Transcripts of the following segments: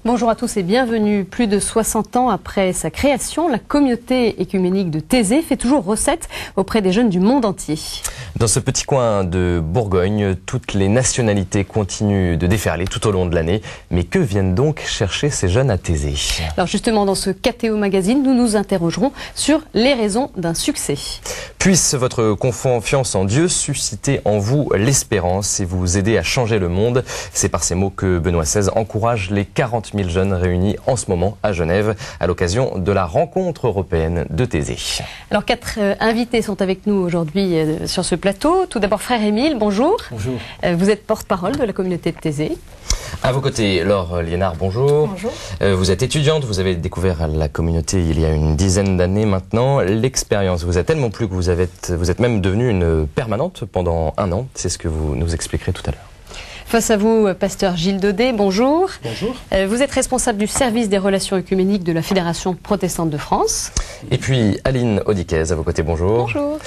Bonjour à tous et bienvenue. Plus de 60 ans après sa création, la communauté écuménique de Thésée fait toujours recette auprès des jeunes du monde entier. Dans ce petit coin de Bourgogne, toutes les nationalités continuent de déferler tout au long de l'année. Mais que viennent donc chercher ces jeunes à Thésée? Alors justement, dans ce KTO Magazine, nous nous interrogerons sur les raisons d'un succès. Puisse votre confiance en Dieu susciter en vous l'espérance et vous aider à changer le monde. C'est par ces mots que Benoît XVI encourage les 40 000 jeunes réunis en ce moment à Genève à l'occasion de la rencontre européenne de Thésée. Alors 4 invités sont avec nous aujourd'hui sur ce plateau. Tout d'abord frère Émile, bonjour. Bonjour. Vous êtes porte-parole de la communauté de Thésée. À vos côtés, Laure Liénard, bonjour. Bonjour. Vous êtes étudiante, vous avez découvert la communauté il y a une dizaine d'années maintenant. L'expérience vous a tellement plu que vous êtes même devenue une permanente pendant 1 an. C'est ce que vous nous expliquerez tout à l'heure. Face à vous, pasteur Gilles Daudet, bonjour. Bonjour. Vous êtes responsable du service des relations œcuméniques de la Fédération protestante de France. Et puis Aline Audiquez, à vos côtés, bonjour. Bonjour.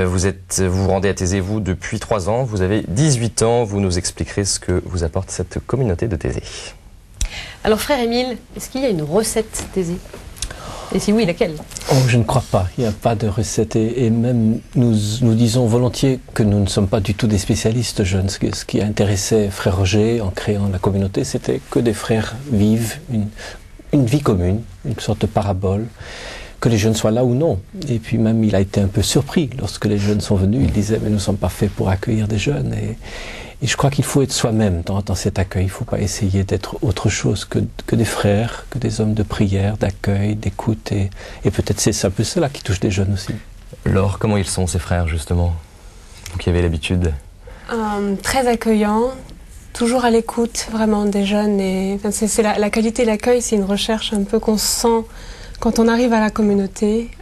Vous rendez à Thésée, vous, depuis 3 ans. Vous avez 18 ans. Vous nous expliquerez ce que vous apporte cette communauté de Thésée. Alors, frère Émile, est-ce qu'il y a une recette Thésée ? Et si oui, laquelle? Je ne crois pas. Il n'y a pas de recette. Et même, nous disons volontiers que nous ne sommes pas du tout des spécialistes jeunes. Ce qui intéressait frère Roger en créant la communauté, c'était que des frères vivent une vie commune, une sorte de parabole, que les jeunes soient là ou non. Et puis même, il a été un peu surpris lorsque les jeunes sont venus. Il disait, mais nous ne sommes pas faits pour accueillir des jeunes. Et je crois qu'il faut être soi-même dans cet accueil. Il ne faut pas essayer d'être autre chose que des frères, que des hommes de prière, d'accueil, d'écoute. Et peut-être c'est un peu cela qui touche des jeunes aussi. Laure, comment ils sont ces frères justement? Vous qui avez l'habitude. Très accueillants, toujours à l'écoute vraiment des jeunes. Et, c'est la qualité de l'accueil, c'est une recherche un peu qu'on sent quand on arrive à la communauté.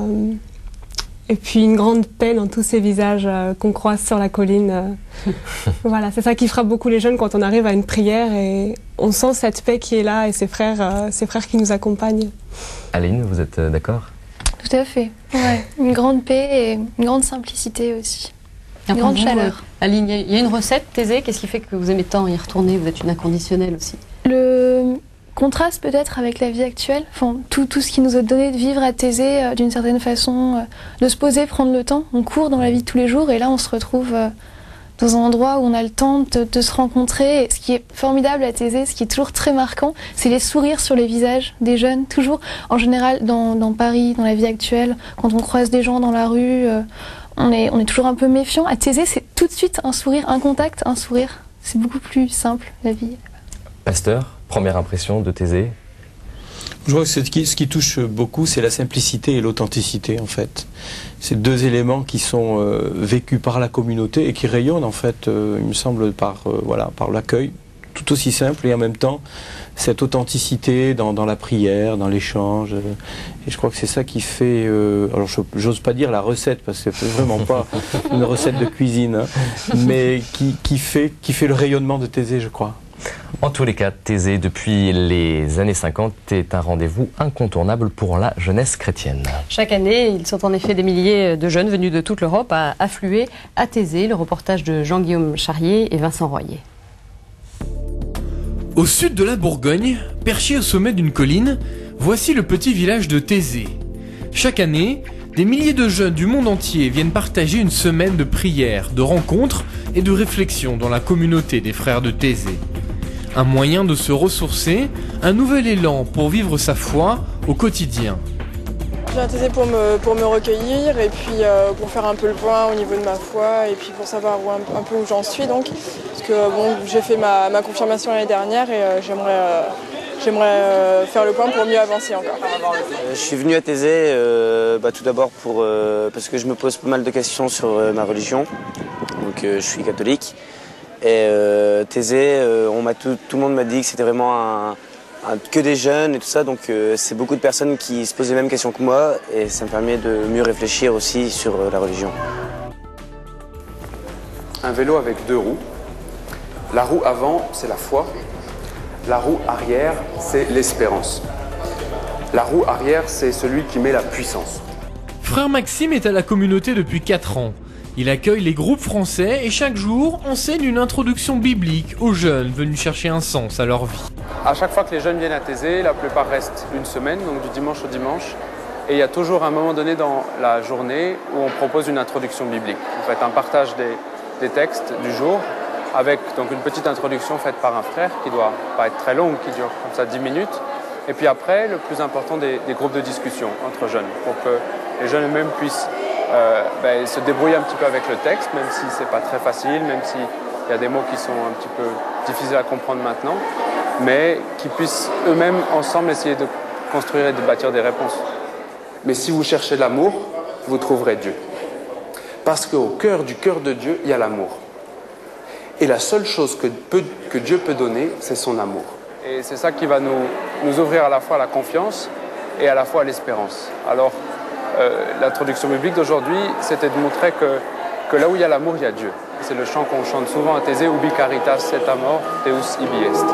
Et puis une grande paix dans tous ces visages qu'on croise sur la colline. Voilà, c'est ça qui frappe beaucoup les jeunes quand on arrive à une prière et on sent cette paix qui est là et ces frères qui nous accompagnent. Aline, vous êtes d'accord? Tout à fait. Ouais. Une grande paix et une grande simplicité aussi. Une grande chaleur. Aline, il y a une recette Thésée. Qu'est-ce qui fait que vous aimez tant y retourner? Vous êtes une inconditionnelle aussi. Le contraste peut-être avec la vie actuelle, enfin, tout ce qui nous est donné de vivre à Thésée d'une certaine façon, de se poser, prendre le temps. On court dans la vie de tous les jours et là on se retrouve dans un endroit où on a le temps de se rencontrer. Et ce qui est formidable à Thésée, ce qui est toujours très marquant, c'est les sourires sur les visages des jeunes. Toujours, en général, dans Paris, dans la vie actuelle, quand on croise des gens dans la rue, on est toujours un peu méfiant. À Thésée, c'est tout de suite un sourire, un contact, un sourire. C'est beaucoup plus simple, la vie. Pasteur, première impression de Thésée? Je crois que ce qui touche beaucoup, c'est la simplicité et l'authenticité, en fait. C'est 2 éléments qui sont vécus par la communauté et qui rayonnent, en fait, il me semble, par l'accueil, tout aussi simple, et en même temps, cette authenticité dans la prière, dans l'échange. Et je crois que c'est ça qui fait... alors, j'ose pas dire la recette, parce que c'est vraiment pas une recette de cuisine, hein, mais qui fait le rayonnement de Thésée, je crois. En tous les cas, Thésée, depuis les années 50, est un rendez-vous incontournable pour la jeunesse chrétienne. Chaque année, ils sont en effet des milliers de jeunes venus de toute l'Europe à affluer à Thésée. Le reportage de Jean-Guillaume Charrier et Vincent Royer. Au sud de la Bourgogne, perché au sommet d'une colline, voici le petit village de Thésée. Chaque année, des milliers de jeunes du monde entier viennent partager une semaine de prières, de rencontres et de réflexions dans la communauté des frères de Thésée. Un moyen de se ressourcer, un nouvel élan pour vivre sa foi au quotidien. Je viens à Thésée pour me recueillir et puis pour faire un peu le point au niveau de ma foi et puis pour savoir un peu où j'en suis donc. Parce que bon, j'ai fait ma confirmation l'année dernière et j'aimerais faire le point pour mieux avancer encore. Je suis venu à Thésée tout d'abord parce que je me pose pas mal de questions sur ma religion. Donc je suis catholique. Et Thésée, tout le monde m'a dit que c'était vraiment que des jeunes et tout ça, donc c'est beaucoup de personnes qui se posent les mêmes questions que moi et ça me permet de mieux réfléchir aussi sur la religion. Un vélo avec 2 roues. La roue avant, c'est la foi. La roue arrière, c'est l'espérance. La roue arrière, c'est celui qui met la puissance. Frère Maxime est à la communauté depuis 4 ans. Il accueille les groupes français et chaque jour enseigne une introduction biblique aux jeunes venus chercher un sens à leur vie. À chaque fois que les jeunes viennent à Thésée, la plupart restent une semaine, donc du dimanche au dimanche. Et il y a toujours un moment donné dans la journée où on propose une introduction biblique. En fait, un partage des textes du jour avec donc une petite introduction faite par un frère qui ne doit pas être très longue, qui dure comme ça 10 minutes. Et puis après, le plus important, des groupes de discussion entre jeunes pour que les jeunes eux-mêmes puissent se débrouiller un petit peu avec le texte, même si ce n'est pas très facile, même s'il y a des mots qui sont un petit peu difficiles à comprendre maintenant, mais qu'ils puissent eux-mêmes ensemble essayer de construire et de bâtir des réponses. Mais si vous cherchez l'amour, vous trouverez Dieu. Parce qu'au cœur du cœur de Dieu, il y a l'amour. Et la seule chose que Dieu peut donner, c'est son amour. Et c'est ça qui va nous ouvrir à la fois à la confiance et à la fois à l'espérance. Alors, l'introduction biblique d'aujourd'hui, c'était de montrer que là où il y a l'amour, il y a Dieu. C'est le chant qu'on chante souvent à Thésée, Ubi caritas et amor, Deus ibi est.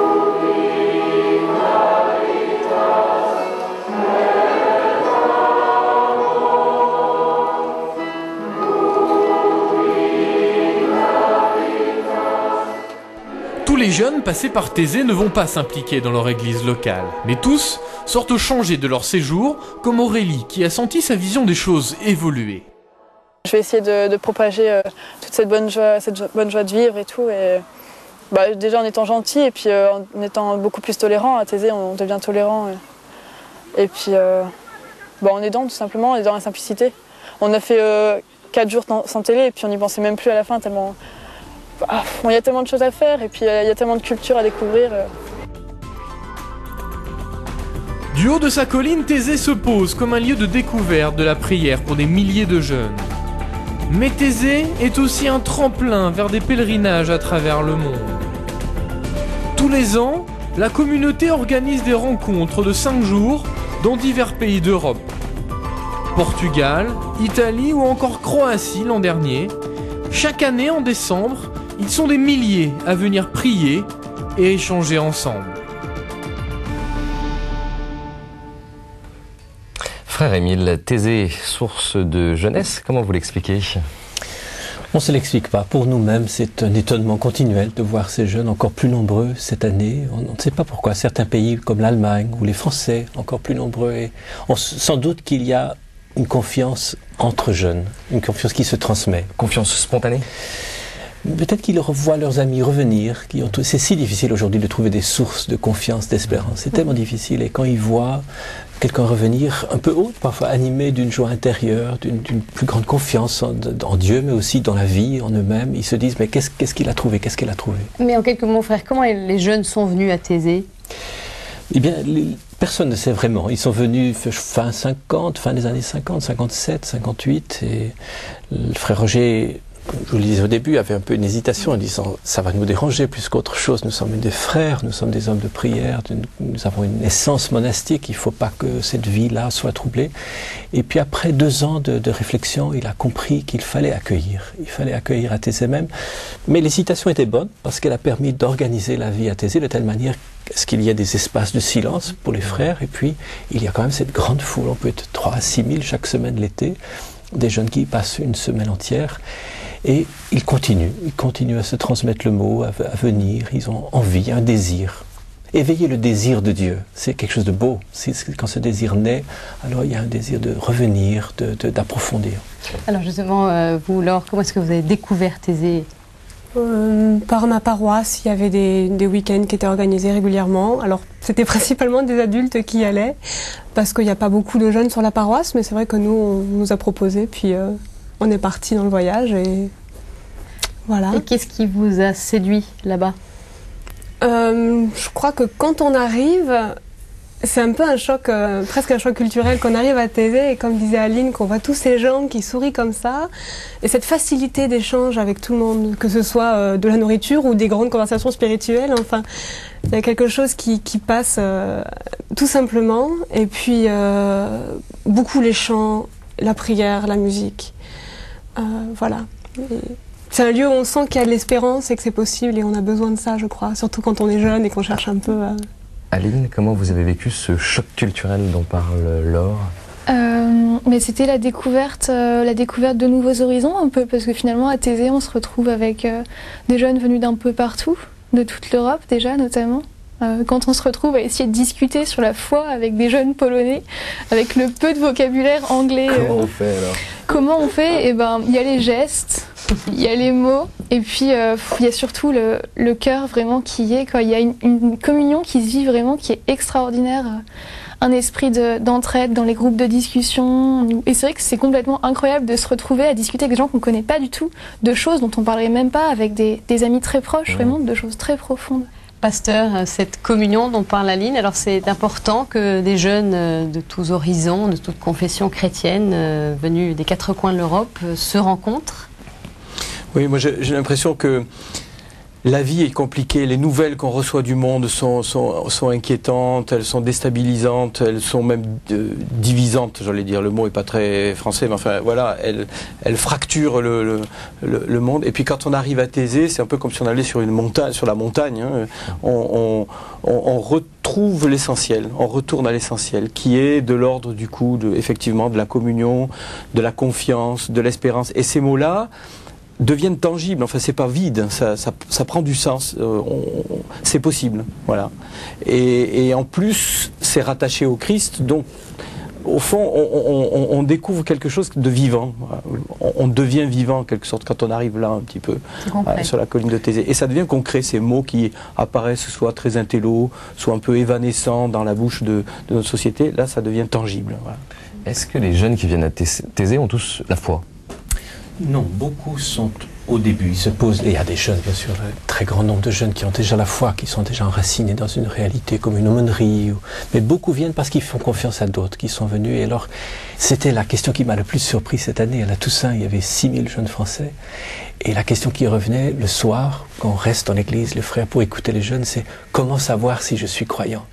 Tous les jeunes passés par Thésée ne vont pas s'impliquer dans leur église locale, mais tous sortent changés de leur séjour, comme Aurélie qui a senti sa vision des choses évoluer. Je vais essayer de propager toute cette bonne joie de vivre et tout. Et, déjà en étant gentil et puis en étant beaucoup plus tolérant. À Thésée, on devient tolérant. Et puis en aidant tout simplement, et dans la simplicité. On a fait 4 jours sans télé et puis on n'y pensait même plus à la fin tellement... il y a tellement de choses à faire et puis il y a tellement de culture à découvrir. Du haut de sa colline, Thésée se pose comme un lieu de découverte de la prière pour des milliers de jeunes. Mais Thésée est aussi un tremplin vers des pèlerinages à travers le monde. Tous les ans, la communauté organise des rencontres de 5 jours dans divers pays d'Europe. Portugal, Italie ou encore Croatie l'an dernier. Chaque année en décembre, ils sont des milliers à venir prier et échanger ensemble. Frère Émile, Thésée, source de jeunesse, comment vous l'expliquez ? On ne se l'explique pas. Pour nous-mêmes, c'est un étonnement continuel de voir ces jeunes encore plus nombreux cette année. On ne sait pas pourquoi. Certains pays comme l'Allemagne ou les Français, encore plus nombreux. Et sans doute qu'il y a une confiance entre jeunes, une confiance qui se transmet. Confiance spontanée ? Peut-être qu'ils voient leurs amis revenir. C'est si difficile aujourd'hui de trouver des sources de confiance, d'espérance. C'est tellement difficile. Et quand ils voient quelqu'un revenir un peu haut, parfois animé d'une joie intérieure, d'une plus grande confiance en Dieu, mais aussi dans la vie, en eux-mêmes, ils se disent, mais qu'est-ce qu'il a trouvé, qu'est-ce qu'elle a trouvé ? Mais en quelques mots, frère, comment les jeunes sont venus à Thésée ? Eh bien, personne ne sait vraiment. Ils sont venus fin des années 50, 57, 58, et le frère Roger, comme je vous le disais au début, avait un peu une hésitation en disant « ça va nous déranger plus qu'autre chose, nous sommes des frères, nous sommes des hommes de prière, nous avons une essence monastique, il ne faut pas que cette vie-là soit troublée ». Et puis après 2 ans de réflexion, il a compris qu'il fallait accueillir. Il fallait accueillir à Thésée même. Mais l'hésitation était bonne parce qu'elle a permis d'organiser la vie à Thésée de telle manière qu'il y ait des espaces de silence pour les frères. Et puis il y a quand même cette grande foule, on peut être 3 à 6 000 chaque semaine l'été, des jeunes qui passent une semaine entière. Et ils continuent à se transmettre le mot, à venir, ils ont envie, un désir. Éveiller le désir de Dieu, c'est quelque chose de beau. Quand ce désir naît, alors il y a un désir de revenir, d'approfondir. Alors justement, vous Laure, comment est-ce que vous avez découvert Thésée ? Par ma paroisse, il y avait des week-ends qui étaient organisés régulièrement. Alors c'était principalement des adultes qui y allaient, parce qu'il n'y a pas beaucoup de jeunes sur la paroisse, mais c'est vrai que nous, on nous a proposé, puis on est parti dans le voyage et voilà. Et qu'est-ce qui vous a séduit là-bas ? Je crois que quand on arrive, c'est un peu un choc, presque un choc culturel, qu'on arrive à Thésée et comme disait Aline, qu'on voit tous ces gens qui sourient comme ça, et cette facilité d'échange avec tout le monde, que ce soit de la nourriture ou des grandes conversations spirituelles, enfin, il y a quelque chose qui passe tout simplement, et puis beaucoup les chants, la prière, la musique, voilà. C'est un lieu où on sent qu'il y a de l'espérance et que c'est possible et on a besoin de ça, je crois, surtout quand on est jeune et qu'on cherche un peu... Aline, comment vous avez vécu ce choc culturel dont parle Laure ? Mais c'était la découverte de nouveaux horizons un peu, parce que finalement à Thésée on se retrouve avec des jeunes venus d'un peu partout, de toute l'Europe déjà notamment. Quand on se retrouve à essayer de discuter sur la foi avec des jeunes polonais, avec le peu de vocabulaire anglais. Comment on fait alors? Comment on fait? Eh ben, il y a les gestes, il y a les mots, et puis il y a surtout le cœur vraiment qui y est. Il y a une communion qui se vit vraiment, qui est extraordinaire. Un esprit d'entraide dans les groupes de discussion. Et c'est vrai que c'est complètement incroyable de se retrouver à discuter avec des gens qu'on ne connaît pas du tout, de choses dont on ne parlerait même pas avec des amis très proches, vraiment de choses très profondes. Pasteur, cette communion dont parle Aline, alors c'est important que des jeunes de tous horizons, de toutes confessions chrétiennes, venus des quatre coins de l'Europe, se rencontrent? Oui, moi j'ai l'impression que la vie est compliquée, les nouvelles qu'on reçoit du monde sont inquiétantes, elles sont déstabilisantes, elles sont même divisantes, j'allais dire, le mot est pas très français, mais enfin voilà, elles fracturent le monde. Et puis quand on arrive à Thésée, c'est un peu comme si on allait sur la montagne, hein, on retrouve l'essentiel, on retourne à l'essentiel, qui est de l'ordre du coup, effectivement, de la communion, de la confiance, de l'espérance. Et ces mots-là deviennent tangibles, enfin c'est pas vide, ça prend du sens, c'est possible, voilà. Et en plus, c'est rattaché au Christ, donc au fond, on découvre quelque chose de vivant, on devient vivant en quelque sorte quand on arrive là un petit peu, sur la colline de Thésée. Et ça devient concret, ces mots qui apparaissent soit très intello, soit un peu évanescents dans la bouche de notre société, là ça devient tangible. Voilà. Est-ce que les jeunes qui viennent à Thésée ont tous la foi? Non, beaucoup sont au début, ils se posent, et il y a des jeunes bien sûr, un très grand nombre de jeunes qui ont déjà la foi, qui sont déjà enracinés dans une réalité comme une aumônerie, mais beaucoup viennent parce qu'ils font confiance à d'autres qui sont venus. Et alors, c'était la question qui m'a le plus surpris cette année, à la Toussaint, il y avait 6000 jeunes Français, et la question qui revenait le soir, quand on reste dans l'église, le frère, pour écouter les jeunes, c'est comment savoir si je suis croyant?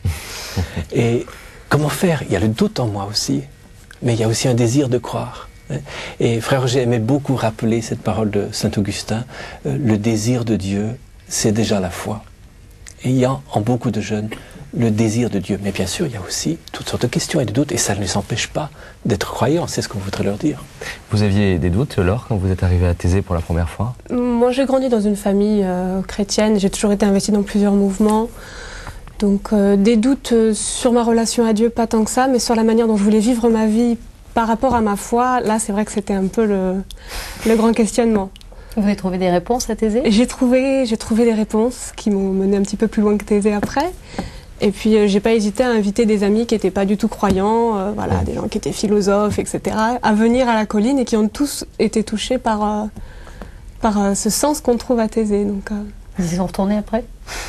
Et comment faire? Il y a le doute en moi aussi, mais il y a aussi un désir de croire. Et Frère Roger aimait beaucoup rappeler cette parole de Saint Augustin, le désir de Dieu, c'est déjà la foi. Et il y a en beaucoup de jeunes le désir de Dieu. Mais bien sûr, il y a aussi toutes sortes de questions et de doutes, et ça ne les empêche pas d'être croyants, c'est ce qu'on voudrait leur dire. Vous aviez des doutes, Laure, quand vous êtes arrivée à Thésée pour la première fois? Moi, j'ai grandi dans une famille chrétienne, j'ai toujours été investie dans plusieurs mouvements. Donc des doutes sur ma relation à Dieu, pas tant que ça, mais sur la manière dont je voulais vivre ma vie par rapport à ma foi, là c'est vrai que c'était un peu le grand questionnement. Vous avez trouvé des réponses à Thésée? J'ai trouvé des réponses qui m'ont mené un petit peu plus loin que Thésée après. Et puis j'ai pas hésité à inviter des amis qui n'étaient pas du tout croyants, voilà, des gens qui étaient philosophes, etc., à venir à la colline et qui ont tous été touchés par ce sens qu'on trouve à Thésée. Donc, Ils y sont retournés après?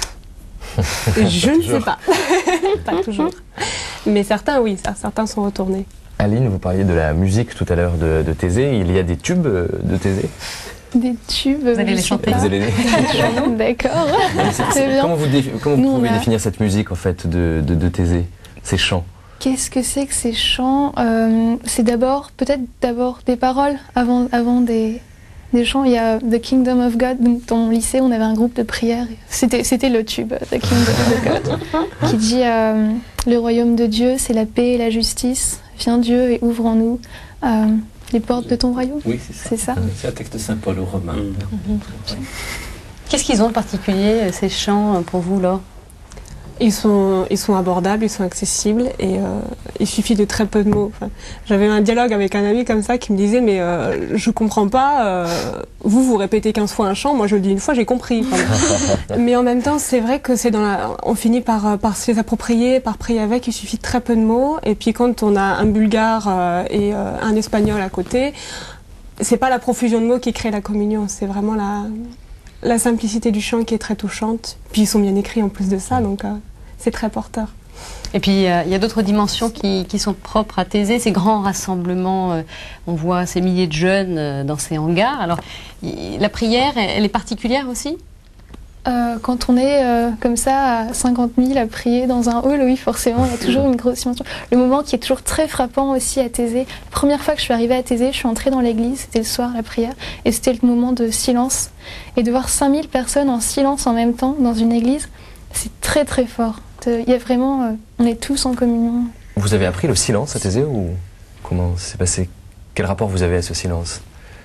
Je ne sais pas. Pas toujours. Mais certains, oui, certains sont retournés. Aline, vous parliez de la musique tout à l'heure de Thésée. Il y a des tubes de Thésée? Des tubes? Vous allez les chanter? Vous allez les... D'accord. Comment vous pouvez définir cette musique en fait de Thésée, ces chants? Qu'est-ce que c'est que ces chants? C'est peut-être d'abord des paroles avant des chants. Il y a The Kingdom of God. Donc, dans mon lycée, on avait un groupe de prière. C'était le tube, The Kingdom of God, qui dit le royaume de Dieu, c'est la paix et la justice. Viens Dieu et ouvre en nous les portes de ton royaume. Oui, c'est ça. C'est un texte de Saint Paul aux Romains. Qu'est-ce qu'ils ont de particulier, ces chants, pour vous, Laure? Ils sont abordables, ils sont accessibles et il suffit de très peu de mots. Enfin, j'avais un dialogue avec un ami comme ça qui me disait mais je comprends pas, vous répétez 15 fois un chant, moi je le dis une fois, j'ai compris. Enfin, mais en même temps c'est vrai que on finit par se les approprier, par prier avec, il suffit de très peu de mots. Et puis quand on a un bulgare et un espagnol à côté, c'est pas la profusion de mots qui crée la communion, c'est vraiment la simplicité du chant qui est très touchante. Puis ils sont bien écrits en plus de ça, donc c'est très porteur. Et puis il y a d'autres dimensions qui sont propres à Thésée, ces grands rassemblements, on voit ces milliers de jeunes dans ces hangars. Alors la prière, elle est particulière aussi? Quand on est comme ça à 50 000 à prier dans un hall, oui forcément il y a toujours une grosse dimension. Le moment qui est toujours très frappant aussi à Thésée, la première fois que je suis arrivée à Thésée, je suis entrée dans l'église, c'était le soir la prière, et c'était le moment de silence. Et de voir 5000 personnes en silence en même temps dans une église, c'est très très fort. Il y a vraiment, on est tous en communion. Vous avez appris le silence à Thésée ou? Comment s'est passé? Quel rapport vous avez à ce silence?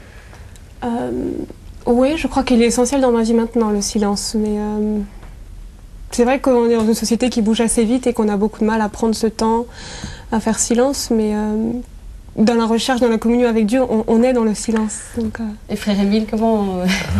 Oui, je crois qu'il est essentiel dans ma vie maintenant, le silence. Mais c'est vrai qu'on est dans une société qui bouge assez vite et qu'on a beaucoup de mal à prendre ce temps, à faire silence. Mais dans la recherche, dans la communion avec Dieu, on est dans le silence. Donc, Et frère Émile, comment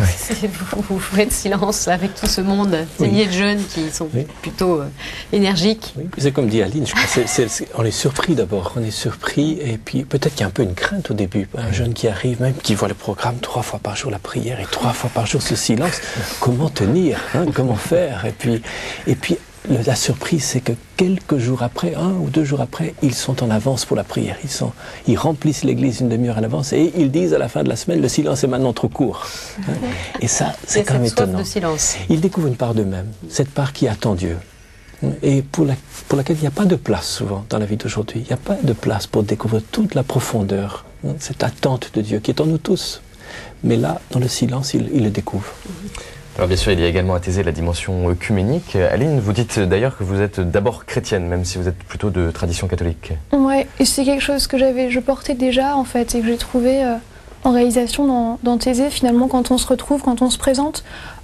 vous faites silence avec tout ce monde, ces milliers de jeunes qui sont plutôt énergiques? Oui. C'est comme dit Aline, je crois, on est surpris d'abord, on est surpris, et puis peut-être qu'il y a un peu une crainte au début. Un jeune qui arrive, même qui voit le programme 3 fois par jour la prière et 3 fois par jour ce silence, comment tenir, hein, comment faire? Et puis la surprise, c'est que quelques jours après, 1 ou 2 jours après, ils sont en avance pour la prière. Ils remplissent l'église une demi-heure à l'avance et ils disent à la fin de la semaine, le silence est maintenant trop court. Et ça, c'est quand même étonnant. De silence. Ils découvrent une part d'eux-mêmes, cette part qui attend Dieu. Et pour laquelle il n'y a pas de place souvent dans la vie d'aujourd'hui. Il n'y a pas de place pour découvrir toute la profondeur, cette attente de Dieu qui est en nous tous. Mais là, dans le silence, ils le découvrent. Alors bien sûr, il y a également à Thésée la dimension œcuménique. Aline, vous dites d'ailleurs que vous êtes d'abord chrétienne, même si vous êtes plutôt de tradition catholique. Ouais, et c'est quelque chose que je portais déjà en fait, et que j'ai trouvé en réalisation dans Thésée. Finalement, quand on se retrouve, quand on se présente,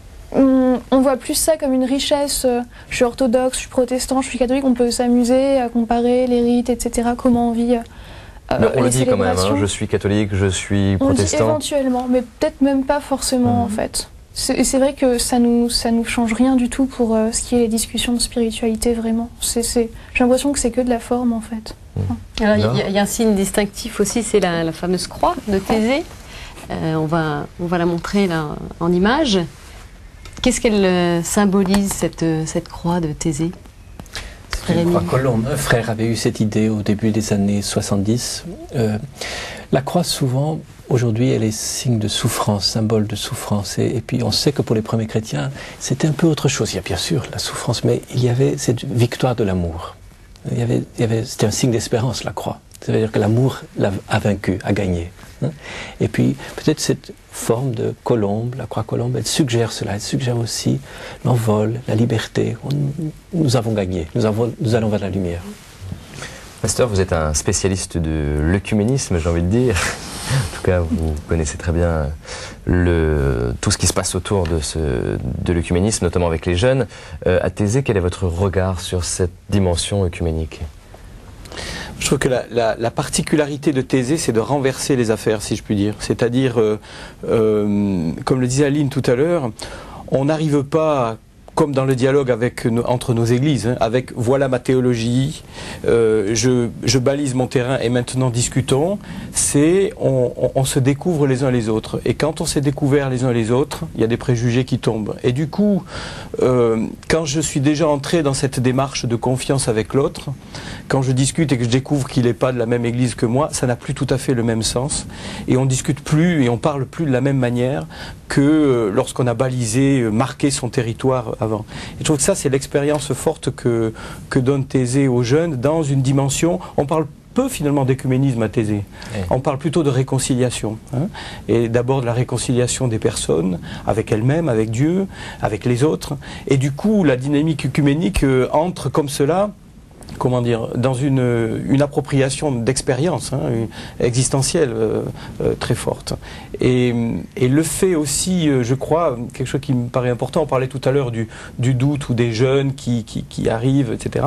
on voit plus ça comme une richesse. Je suis orthodoxe, je suis protestant, je suis catholique, on peut s'amuser à comparer les rites, etc., comment on vit. On le dit quand même, hein, je suis catholique, je suis protestant. On le dit éventuellement, mais peut-être même pas forcément en fait. Et c'est vrai que ça nous change rien du tout pour ce qui est les discussions de spiritualité, vraiment. J'ai l'impression que c'est que de la forme, en fait. Alors, il y a un signe distinctif aussi, c'est la fameuse croix de Thésée. On va la montrer là en image. Qu'est-ce qu'elle symbolise, cette croix de Thésée? C'est une croix colombe. Un frère avait eu cette idée au début des années 70. La croix, souvent, aujourd'hui, elle est signe de souffrance, symbole de souffrance. Et puis, on sait que pour les premiers chrétiens, c'était un peu autre chose. Il y a bien sûr la souffrance, mais il y avait cette victoire de l'amour. C'était un signe d'espérance, la croix. C'est-à-dire que l'amour a vaincu, a gagné. Et puis, peut-être cette forme de colombe, la croix colombe, elle suggère cela. Elle suggère aussi l'envol, la liberté. Nous avons gagné. Nous allons vers la lumière. Pasteur, vous êtes un spécialiste de l'œcuménisme, j'ai envie de dire. En tout cas, vous connaissez très bien tout ce qui se passe autour de l'œcuménisme, notamment avec les jeunes. À Thésée, quel est votre regard sur cette dimension œcuménique? Je trouve que la particularité de Thésée, c'est de renverser les affaires, si je puis dire. C'est-à-dire, comme le disait Aline tout à l'heure, on n'arrive pas, comme dans le dialogue entre nos églises, avec « voilà ma théologie, je balise mon terrain et maintenant discutons », c'est on se découvre les uns les autres. Et quand on s'est découvert les uns les autres, il y a des préjugés qui tombent. Et du coup, quand je suis déjà entré dans cette démarche de confiance avec l'autre, quand je discute et que je découvre qu'il n'est pas de la même église que moi, ça n'a plus tout à fait le même sens. Et on discute plus et on parle plus de la même manière que lorsqu'on a balisé, marqué son territoire avant. Et je trouve que ça, c'est l'expérience forte que donne Thésée aux jeunes dans une dimension. On parle peu finalement d'écuménisme à Thésée. On parle plutôt de réconciliation. Et d'abord de la réconciliation des personnes avec elles-mêmes, avec Dieu, avec les autres. Et du coup, la dynamique œcuménique entre comme cela, comment dire, dans une appropriation d'expérience existentielle très forte. Et le fait aussi, je crois, quelque chose qui me paraît important, on parlait tout à l'heure du doute ou des jeunes qui arrivent, etc.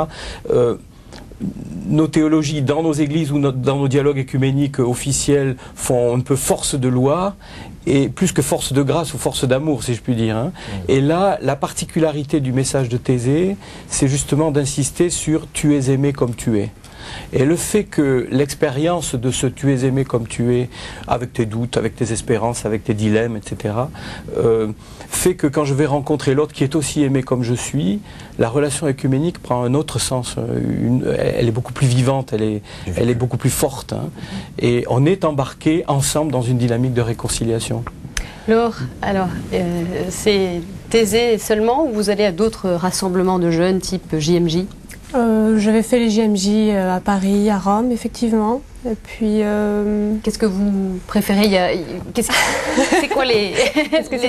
Nos théologies dans nos églises ou dans nos dialogues œcuméniques officiels font un peu force de loi, et plus que force de grâce ou force d'amour, si je puis dire. Et là, la particularité du message de Thésée, c'est justement d'insister sur « tu es aimé comme tu es ». Et le fait que l'expérience de ce « tu es aimé comme tu es », avec tes doutes, avec tes espérances, avec tes dilemmes, etc., fait que quand je vais rencontrer l'autre qui est aussi aimé comme je suis, la relation œcuménique prend un autre sens. Elle est beaucoup plus vivante, elle est beaucoup plus forte. Et on est embarqué ensemble dans une dynamique de réconciliation. Laure, alors, c'est Thésée seulement ou vous allez à d'autres rassemblements de jeunes type JMJ? J'avais fait les JMJ à Paris, à Rome, effectivement. Et puis, qu'est-ce que vous préférez? C'est quoi les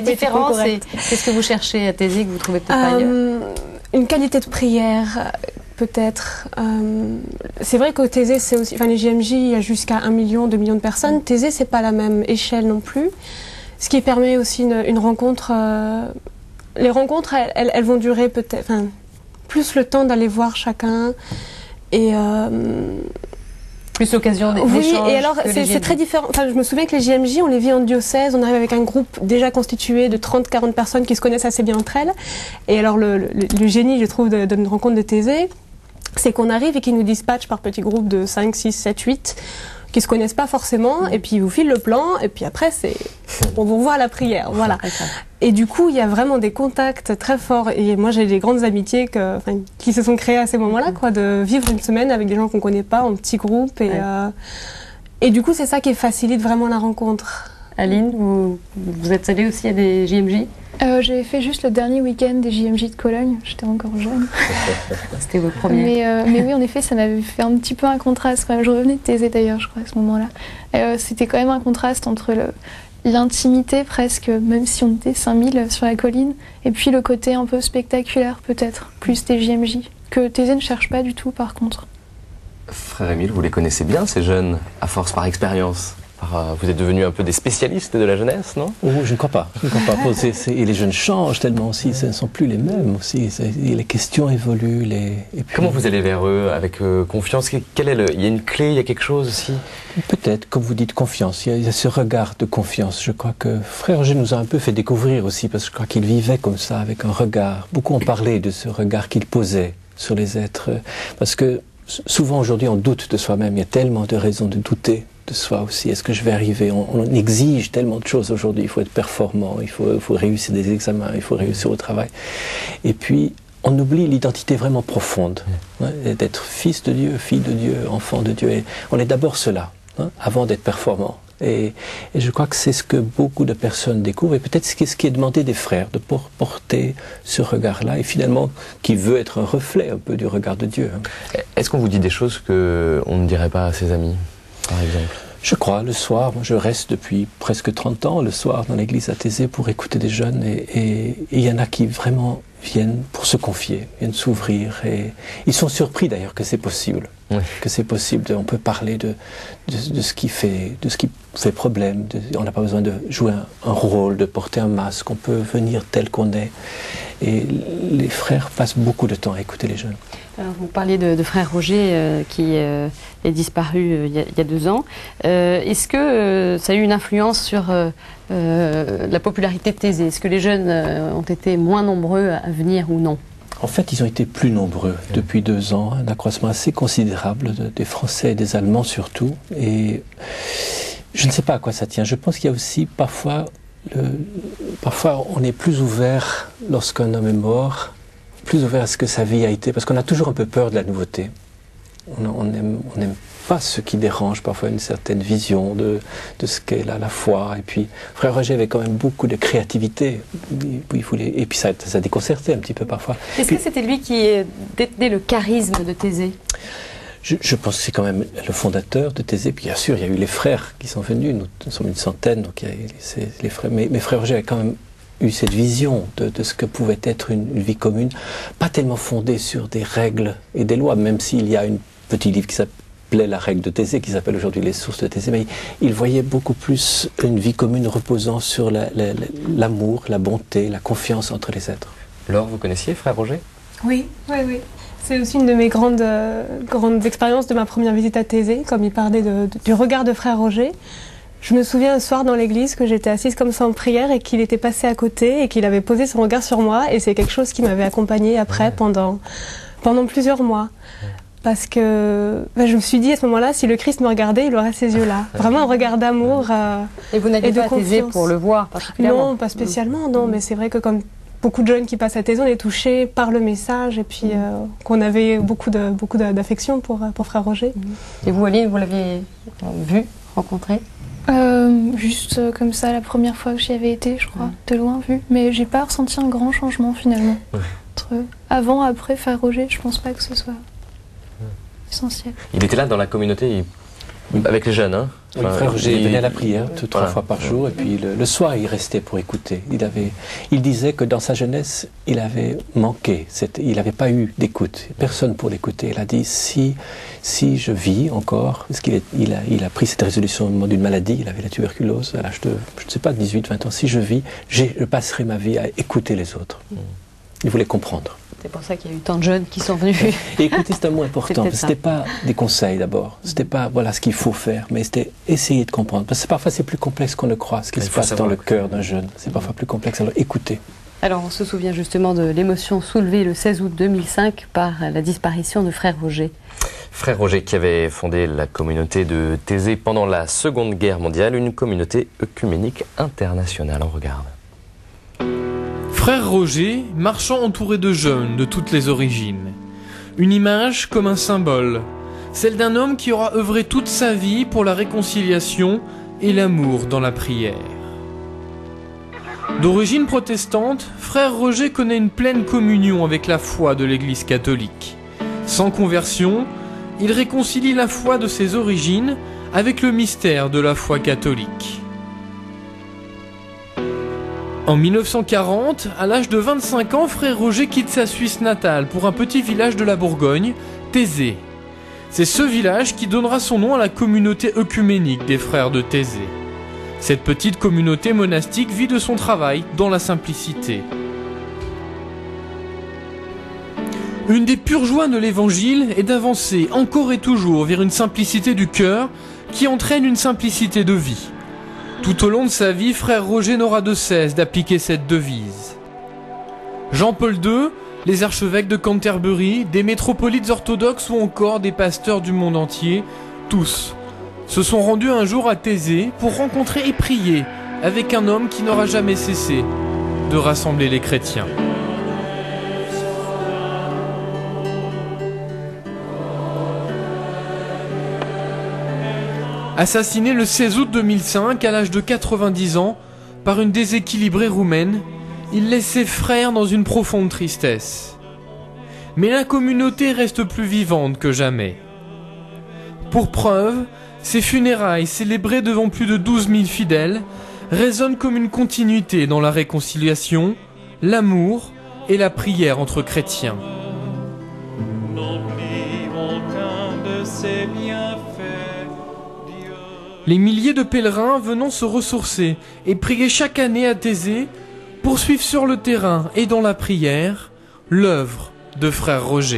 différences et qu'est-ce que vous cherchez à Thésée que vous trouvez peut-être pas ailleurs? Une qualité de prière peut-être. C'est vrai qu'au Thésée, c'est aussi, enfin les JMJ, il y a jusqu'à 1 million, 2 millions de personnes. Thésée, c'est pas la même échelle non plus. Ce qui permet aussi une rencontre. Les rencontres, elles vont durer peut-être, enfin, plus le temps d'aller voir chacun et plus l'occasion d'échanger. Oui, et alors c'est très différent. Enfin, je me souviens que les JMJ, on les vit en diocèse, on arrive avec un groupe déjà constitué de 30-40 personnes qui se connaissent assez bien entre elles. Et alors le génie, je trouve, d'une rencontre de Thésée, c'est qu'on arrive et qu'ils nous dispatchent par petits groupes de 5, 6, 7, 8, qui se connaissent pas forcément, et puis ils vous filent le plan, et puis après on vous voit à la prière, voilà. Et du coup, il y a vraiment des contacts très forts, et moi j'ai des grandes amitiés qui se sont créées à ces moments-là, quoi, de vivre une semaine avec des gens qu'on connaît pas, en petits groupes, et du coup c'est ça qui facilite vraiment la rencontre. Aline, vous êtes allée aussi à des JMJ? J'ai fait juste le dernier week-end des JMJ de Cologne, j'étais encore jeune. C'était votre premier. Mais oui, en effet, ça m'avait fait un petit peu un contraste. Je revenais de Thésée d'ailleurs, je crois, à ce moment-là. C'était quand même un contraste entre l'intimité presque, même si on était 5000 sur la colline, et puis le côté un peu spectaculaire peut-être, plus des JMJ, que Thésée ne cherche pas du tout par contre. Frère Émile, vous les connaissez bien ces jeunes, à force par expérience? Vous êtes devenus un peu des spécialistes de la jeunesse, non? Oh, je ne crois pas. Je ne crois pas. Et les jeunes changent tellement aussi. Ce ne sont plus les mêmes aussi. Les questions évoluent. Et puis, comment vous allez vers eux avec confiance? Il y a une clé, il y a quelque chose aussi? Peut-être, comme vous dites, confiance. Il y a ce regard de confiance. Je crois que Frère Roger nous a un peu fait découvrir aussi, parce que je crois qu'il vivait comme ça, avec un regard. Beaucoup ont parlé de ce regard qu'il posait sur les êtres. Parce que souvent aujourd'hui, on doute de soi-même. Il y a tellement de raisons de douter de soi aussi. Est-ce que je vais arriver? On exige tellement de choses aujourd'hui. Il faut être performant, il faut réussir des examens, il faut réussir au travail. Et puis, on oublie l'identité vraiment profonde, d'être fils de Dieu, fille de Dieu, enfant de Dieu. Et on est d'abord cela, avant d'être performant. Et je crois que c'est ce que beaucoup de personnes découvrent, et peut-être ce qui est demandé des frères, de porter ce regard-là, et finalement, qui veut être un reflet un peu du regard de Dieu. Est-ce qu'on vous dit des choses qu'on ne dirait pas à ses amis, par exemple? Je crois, le soir, moi je reste depuis presque 30 ans, le soir dans l'église à Thésée pour écouter des jeunes, et il y en a qui vraiment viennent pour se confier, viennent s'ouvrir, et ils sont surpris d'ailleurs que c'est possible. Oui. Que c'est possible, on peut parler de ce qui fait problème, on n'a pas besoin de jouer un rôle, de porter un masque, on peut venir tel qu'on est. Et les frères passent beaucoup de temps à écouter les jeunes. Alors, vous parliez de frère Roger qui est disparu il y a 2 ans. Est-ce que ça a eu une influence sur la popularité de Thésée? Est-ce que les jeunes ont été moins nombreux à venir ou non? En fait, ils ont été plus nombreux depuis 2 ans, un accroissement assez considérable des Français et des Allemands surtout. Et je ne sais pas à quoi ça tient. Je pense qu'il y a aussi parfois on est plus ouvert lorsqu'un homme est mort, plus ouvert à ce que sa vie a été, parce qu'on a toujours un peu peur de la nouveauté. On n'aime pas ce qui dérange parfois une certaine vision de ce qu'est la foi. Et puis, Frère Roger avait quand même beaucoup de créativité. Et puis ça déconcertait un petit peu parfois. Est-ce que c'était lui qui détenait le charisme de Thésée? Je pense que c'est quand même le fondateur de Thésée. Puis bien sûr, il y a eu les frères qui sont venus. Nous sommes une centaine, donc il y a les frères. Mais Frère Roger a quand même eu cette vision de ce que pouvait être une vie commune, pas tellement fondée sur des règles et des lois, même s'il y a un petit livre qui s'appelait La règle de Thésée, qui s'appelle aujourd'hui Les sources de Thésée, mais il voyait beaucoup plus une vie commune reposant sur l'amour, la bonté, la confiance entre les êtres. Laure, vous connaissiez Frère Roger? Oui. C'est aussi une de mes grandes expériences de ma première visite à Thésée, comme il parlait du regard de Frère Roger. Je me souviens un soir dans l'église que j'étais assise comme ça en prière et qu'il était passé à côté et qu'il avait posé son regard sur moi, et c'est quelque chose qui m'avait accompagnée après pendant plusieurs mois. Parce que je me suis dit à ce moment-là, si le Christ me regardait, il aurait ces yeux-là. Vraiment un regard d'amour et vous n'allez pas à Thésée pour le voir particulièrement? Non, pas spécialement, non, mais c'est vrai que comme beaucoup de jeunes qui passent à Thésée, on est touchés par le message, et puis qu'on avait beaucoup d'affection pour Frère Roger. Et vous, Aline, vous l'aviez vu, rencontré? Juste comme ça, la première fois que j'y avais été, je crois, de loin vu. Mais j'ai pas ressenti un grand changement finalement. Entre avant, après Frère Roger, je pense pas que ce soit essentiel. Il était là dans la communauté, Avec les jeunes, hein. Oui, frère Roger venait à la prière 2-3 fois par jour, et puis le soir il restait pour écouter. Il disait que dans sa jeunesse, il avait manqué, il n'avait pas eu d'écoute, personne pour l'écouter. Il a dit, si je vis encore, parce qu'il a pris cette résolution au moment d'une maladie, il avait la tuberculose à l'âge de, je ne sais pas, 18-20 ans, si je vis, je passerai ma vie à écouter les autres. Il voulait comprendre. C'est pour ça qu'il y a eu tant de jeunes qui sont venus. Et écoutez, c'est un mot important. Ce n'était pas des conseils d'abord. Ce n'était pas voilà ce qu'il faut faire, mais c'était essayer de comprendre. Parce que parfois c'est plus complexe qu'on ne croit, ce qui se passe dans le cœur d'un jeune. C'est parfois plus complexe. Alors écoutez. Alors on se souvient justement de l'émotion soulevée le 16 août 2005 par la disparition de Frère Roger. Frère Roger qui avait fondé la communauté de Thésée pendant la Seconde Guerre mondiale, une communauté œcuménique internationale. On regarde. Frère Roger, marchant entouré de jeunes de toutes les origines. Une image comme un symbole, celle d'un homme qui aura œuvré toute sa vie pour la réconciliation et l'amour dans la prière. D'origine protestante, Frère Roger connaît une pleine communion avec la foi de l'Église catholique. Sans conversion, il réconcilie la foi de ses origines avec le mystère de la foi catholique. En 1940, à l'âge de 25 ans, Frère Roger quitte sa Suisse natale pour un petit village de la Bourgogne, Thésée. C'est ce village qui donnera son nom à la communauté œcuménique des frères de Thésée. Cette petite communauté monastique vit de son travail dans la simplicité. Une des pures joies de l'Évangile est d'avancer encore et toujours vers une simplicité du cœur qui entraîne une simplicité de vie. Tout au long de sa vie, Frère Roger n'aura de cesse d'appliquer cette devise. Jean-Paul II, les archevêques de Canterbury, des métropolites orthodoxes ou encore des pasteurs du monde entier, tous, se sont rendus un jour à Thésée pour rencontrer et prier avec un homme qui n'aura jamais cessé de rassembler les chrétiens. Assassiné le 16 août 2005 à l'âge de 90 ans par une déséquilibrée roumaine, il laisse ses frères dans une profonde tristesse. Mais la communauté reste plus vivante que jamais. Pour preuve, ses funérailles célébrées devant plus de 12 000 fidèles résonnent comme une continuité dans la réconciliation, l'amour et la prière entre chrétiens. Les milliers de pèlerins venant se ressourcer et prier chaque année à Thésée poursuivent sur le terrain et dans la prière l'œuvre de Frère Roger.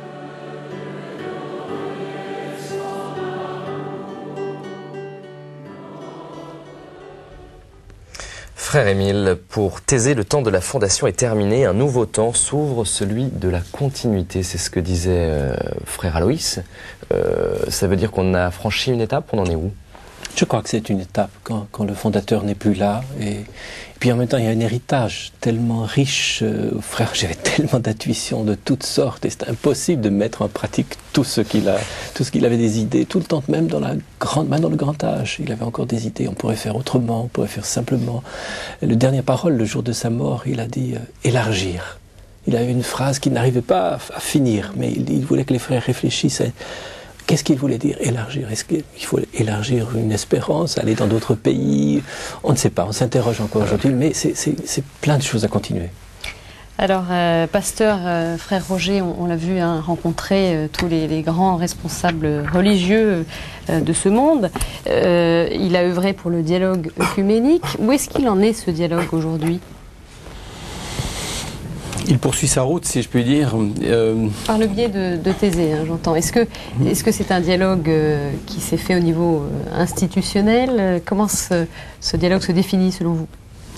Frère Émile, pour Thésée, le temps de la fondation est terminé. Un nouveau temps s'ouvre, celui de la continuité. C'est ce que disait Frère Aloïs. Ça veut dire qu'on a franchi une étape, on en est où ? Je crois que c'est une étape quand le fondateur n'est plus là. Et puis en même temps, il y a un héritage tellement riche. Frère, j'avais tellement d'intuitions de toutes sortes et c'était impossible de mettre en pratique tout ce qu'il avait des idées, tout le temps, même dans le grand âge. Il avait encore des idées. On pourrait faire autrement, on pourrait faire simplement. Le dernière parole, le jour de sa mort, il a dit élargir. Il avait une phrase qu'il n'arrivait pas à finir, mais il voulait que les frères réfléchissent. Qu'est-ce qu'il voulait dire élargir? Est-ce qu'il faut élargir une espérance, aller dans d'autres pays? On ne sait pas, on s'interroge encore aujourd'hui, mais c'est plein de choses à continuer. Alors, pasteur, Frère Roger, on l'a vu rencontrer tous les grands responsables religieux de ce monde. Il a œuvré pour le dialogue œcuménique. Où est-ce qu'il en est, ce dialogue, aujourd'hui ? Il poursuit sa route, si je puis dire. Par le biais de Thésée, j'entends. Est-ce que c'est un dialogue qui s'est fait au niveau institutionnel? Comment ce dialogue se définit selon vous?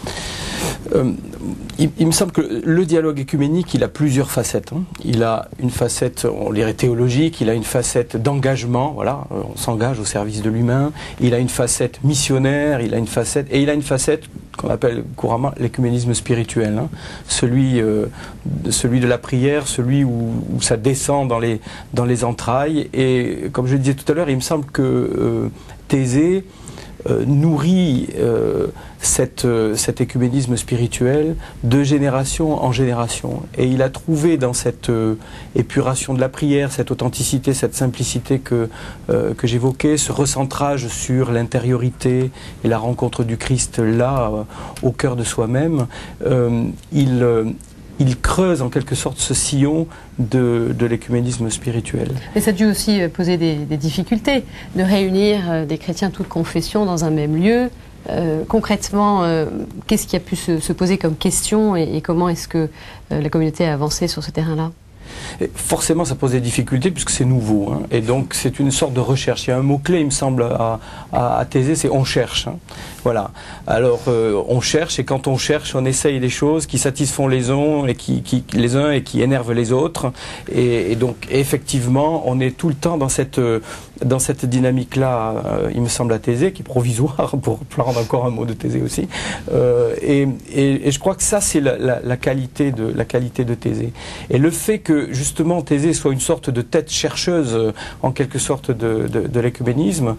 Il me semble que le dialogue œcuménique, il a plusieurs facettes. Il a une facette, on dirait théologique, il a une facette d'engagement, voilà, on s'engage au service de l'humain. Il a une facette missionnaire, il a une facette qu'on appelle couramment l'écuménisme spirituel, celui de la prière, celui où ça descend dans les entrailles. Et comme je le disais tout à l'heure, il me semble que Thésée nourrit cet écuménisme spirituel de génération en génération. Et il a trouvé dans cette épuration de la prière, cette authenticité, cette simplicité que j'évoquais, ce recentrage sur l'intériorité et la rencontre du Christ là, au cœur de soi-même, il creuse en quelque sorte ce sillon de l'écuménisme spirituel. Et ça a dû aussi poser des difficultés de réunir des chrétiens toutes confessions dans un même lieu. Concrètement, qu'est-ce qui a pu se poser comme question et comment est-ce que la communauté a avancé sur ce terrain-là? Et forcément, ça pose des difficultés puisque c'est nouveau. Hein. Et donc, c'est une sorte de recherche. Il y a un mot-clé, il me semble, à Thésée, c'est « on cherche hein ». Voilà. Alors, on cherche, et quand on cherche, on essaye des choses qui satisfont les uns et qui énervent les autres. Et donc, effectivement, on est tout le temps dans cette dynamique-là, il me semble, à Thésée, qui est provisoire, pour prendre encore un mot de Thésée aussi. Et je crois que ça, c'est la qualité de Thésée. Et le fait que, justement, Thésée soit une sorte de tête chercheuse, en quelque sorte, de l'écuménisme,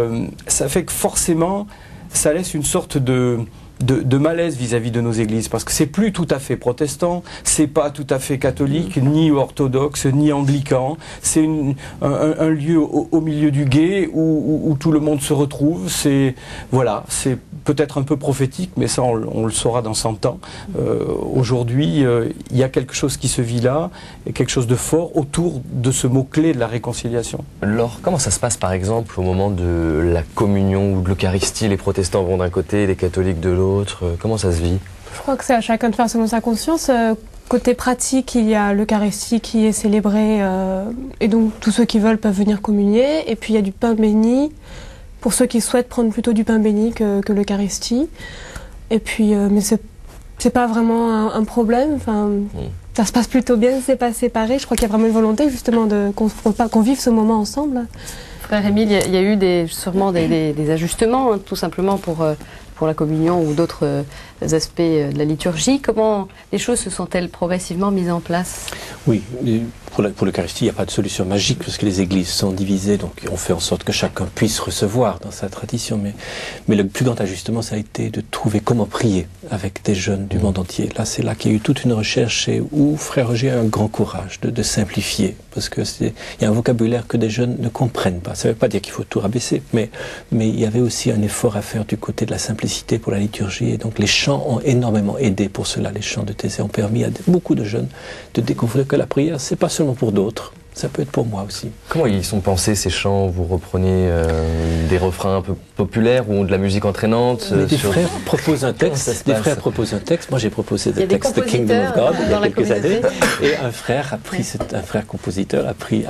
ça fait que forcément, ça laisse une sorte de malaise vis-à-vis de nos églises, parce que c'est plus tout à fait protestant, c'est pas tout à fait catholique, ni orthodoxe, ni anglican, c'est un lieu au milieu du gué où tout le monde se retrouve, c'est peut-être un peu prophétique, mais ça on le saura dans 100 ans. Aujourd'hui, il y a quelque chose qui se vit là, et quelque chose de fort autour de ce mot-clé de la réconciliation. Alors, comment ça se passe par exemple au moment de la communion ou de l'Eucharistie? Les protestants vont d'un côté, les catholiques de l'autre. Comment ça se vit? Je crois que c'est à chacun de faire selon sa conscience. Côté pratique, il y a l'Eucharistie qui est célébrée et donc tous ceux qui veulent peuvent venir communier. Et puis il y a du pain béni pour ceux qui souhaitent prendre plutôt du pain béni que l'Eucharistie. Et puis, mais c'est pas vraiment un problème. Enfin, ça se passe plutôt bien, c'est pas séparé. Je crois qu'il y a vraiment une volonté justement qu'on vive ce moment ensemble. Frère Émile, il y a eu sûrement des ajustements, hein, tout simplement pour la communion ou d'autres aspects de la liturgie. Comment les choses se sont-elles progressivement mises en place? Oui, pour l'Eucharistie, il n'y a pas de solution magique parce que les églises sont divisées, donc on fait en sorte que chacun puisse recevoir dans sa tradition. Mais le plus grand ajustement, ça a été de trouver comment prier avec des jeunes du monde entier. Là, c'est là qu'il y a eu toute une recherche et où Frère Roger a un grand courage de simplifier, parce que il y a un vocabulaire que des jeunes ne comprennent pas. Ça ne veut pas dire qu'il faut tout rabaisser, mais il y avait aussi un effort à faire du côté de la simplicité pour la liturgie. Et donc les chants ont énormément aidé pour cela. Les chants de Thésée ont permis à beaucoup de jeunes de découvrir que la prière, c'est pas seulement pour d'autres, ça peut être pour moi aussi. Comment ils sont pensés ces chants? Vous reprenez des refrains un peu populaires ou de la musique entraînante? Des frères proposent un texte. Moi j'ai proposé des textes de Kingdom of God il y a quelques années. Et un frère compositeur a pris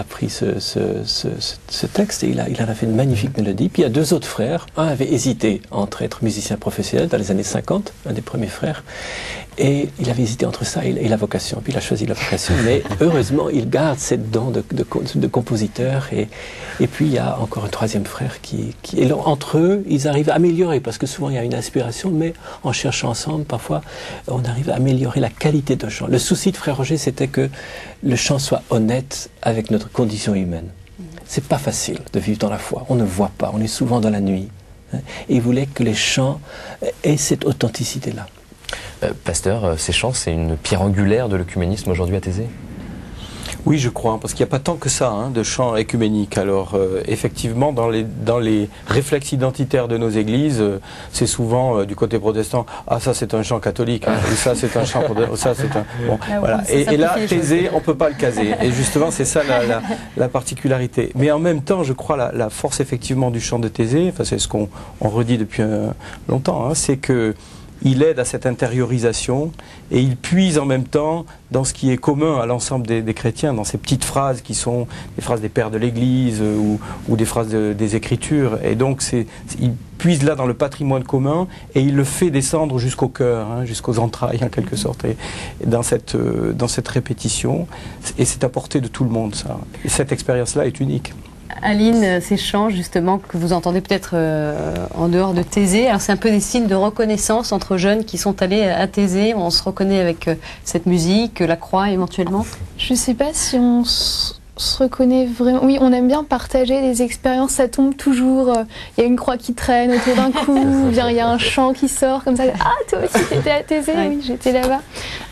ce texte et il en a fait une magnifique mélodie. Puis il y a deux autres frères. Un avait hésité entre être musicien professionnel dans les années 50, un des premiers frères. Et il avait hésité entre ça et la vocation. Puis il a choisi la vocation. Mais heureusement, il garde cette don de compositeur. Et puis il y a encore un troisième frère et entre eux, ils arrivent à améliorer, parce que souvent il y a une inspiration, mais en cherchant ensemble, parfois, on arrive à améliorer la qualité d'un chant. Le souci de Frère Roger, c'était que le chant soit honnête avec notre condition humaine. C'est pas facile de vivre dans la foi. On ne voit pas. On est souvent dans la nuit. Et il voulait que les chants aient cette authenticité-là. Pasteur, ces chants, c'est une pierre angulaire de l'œcuménisme aujourd'hui à Thésée? Oui, je crois, parce qu'il n'y a pas tant que ça de chants écuméniques. Alors, effectivement, dans les réflexes identitaires de nos églises, c'est souvent du côté protestant, ah ça c'est un chant catholique, ou ça c'est un chant ça c'est un... Bon, voilà. Et là, Thésée, on ne peut pas le caser. Et justement, c'est ça la particularité. Mais en même temps, je crois, la force effectivement du chant de Thésée, enfin, c'est ce qu'on redit depuis longtemps, c'est que il aide à cette intériorisation et il puise en même temps dans ce qui est commun à l'ensemble des chrétiens, dans ces petites phrases qui sont des phrases des pères de l'Église ou des phrases des Écritures. Et donc il puise là dans le patrimoine commun et il le fait descendre jusqu'au cœur, jusqu'aux entrailles en quelque sorte, et dans cette répétition. Et c'est à portée de tout le monde, ça. Et cette expérience-là est unique. Aline, ces chants justement que vous entendez peut-être en dehors de Thésée, alors c'est un peu des signes de reconnaissance entre jeunes qui sont allés à Thésée, on se reconnaît avec cette musique, la croix éventuellement? Je ne sais pas si on se se reconnaît vraiment. Oui, on aime bien partager des expériences, ça tombe toujours. Il y a une croix qui traîne autour d'un cou, ou bien il y a un chant qui sort comme ça. Ah, toi aussi, t'étais à Thésée, oui, j'étais là-bas.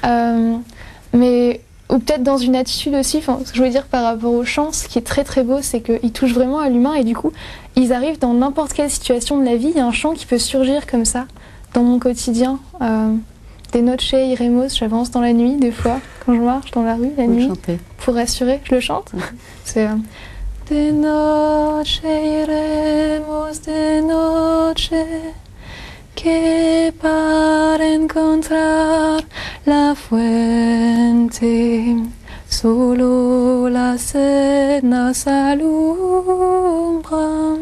Mais, ou peut-être dans une attitude aussi, ce que je veux dire par rapport au chant, ce qui est très très beau, c'est qu'ils touchent vraiment à l'humain et du coup, ils arrivent dans n'importe quelle situation de la vie. Il y a un chant qui peut surgir comme ça, dans mon quotidien. Des noches iremos, j'avance dans la nuit des fois, quand je marche dans la rue la nuit, pour rassurer, je le chante. C'est de noche iremos, de noche, que para encontrar la fuente, solo la sed nos alumbra,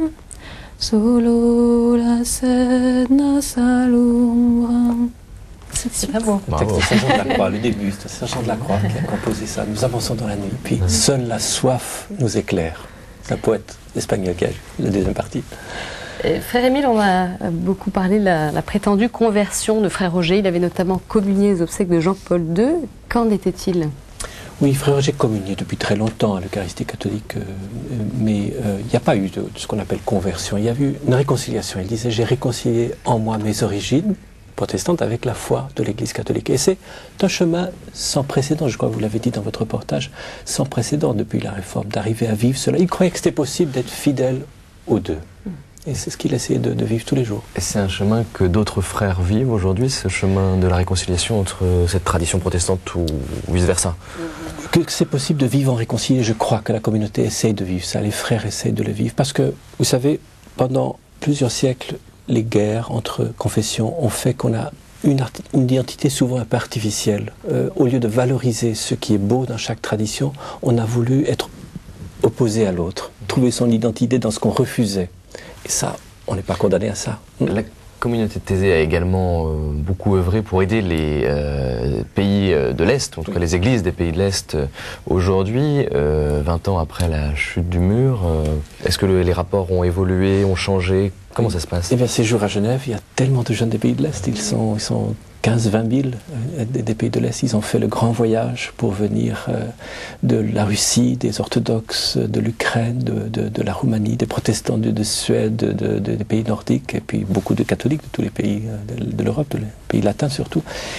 solo la sed nos alumbra. C'est très beau. C'est Saint-Jean de la Croix, le début, c'est Saint-Jean de la Croix qui a composé ça. Nous avançons dans la nuit, puis seule la soif nous éclaire. C'est un poète espagnol qui a la deuxième partie. Frère Émile, on a beaucoup parlé de la prétendue conversion de Frère Roger. Il avait notamment communié aux obsèques de Jean-Paul II. Qu'en était-il ? Oui, Frère Roger communiait depuis très longtemps à l'Eucharistie catholique, mais il n'y a pas eu de ce qu'on appelle conversion. Il y a eu une réconciliation. Il disait « J'ai réconcilié en moi mes origines protestante avec la foi de l'Église catholique. » Et c'est un chemin sans précédent, je crois que vous l'avez dit dans votre reportage, sans précédent depuis la Réforme, d'arriver à vivre cela. Il croyait que c'était possible d'être fidèle aux deux. Et c'est ce qu'il essayait de vivre tous les jours. Et c'est un chemin que d'autres frères vivent aujourd'hui, ce chemin de la réconciliation entre cette tradition protestante ou vice-versa? Que c'est possible de vivre en réconcilié, je crois que la communauté essaye de vivre ça, les frères essayent de le vivre. Parce que, vous savez, pendant plusieurs siècles, les guerres entre confessions ont fait qu'on a une identité souvent un peu artificielle. Au lieu de valoriser ce qui est beau dans chaque tradition, on a voulu être opposé à l'autre, trouver son identité dans ce qu'on refusait. Et ça, on n'est pas condamné à ça. La communauté de Thésée a également beaucoup œuvré pour aider les pays de l'Est, en tout cas les églises des pays de l'Est aujourd'hui, 20 ans après la chute du mur. Est-ce que les rapports ont évolué, ont changé? Comment ça se passe? Eh bien, ces jours à Genève, il y a tellement de jeunes des pays de l'Est. Ils sont 15-20 000 des pays de l'Est. Ils ont fait le grand voyage pour venir de la Russie, des orthodoxes, de l'Ukraine, de la Roumanie, des protestants de Suède, des pays nordiques, et puis beaucoup de catholiques de tous les pays de l'Europe, les pays latins surtout.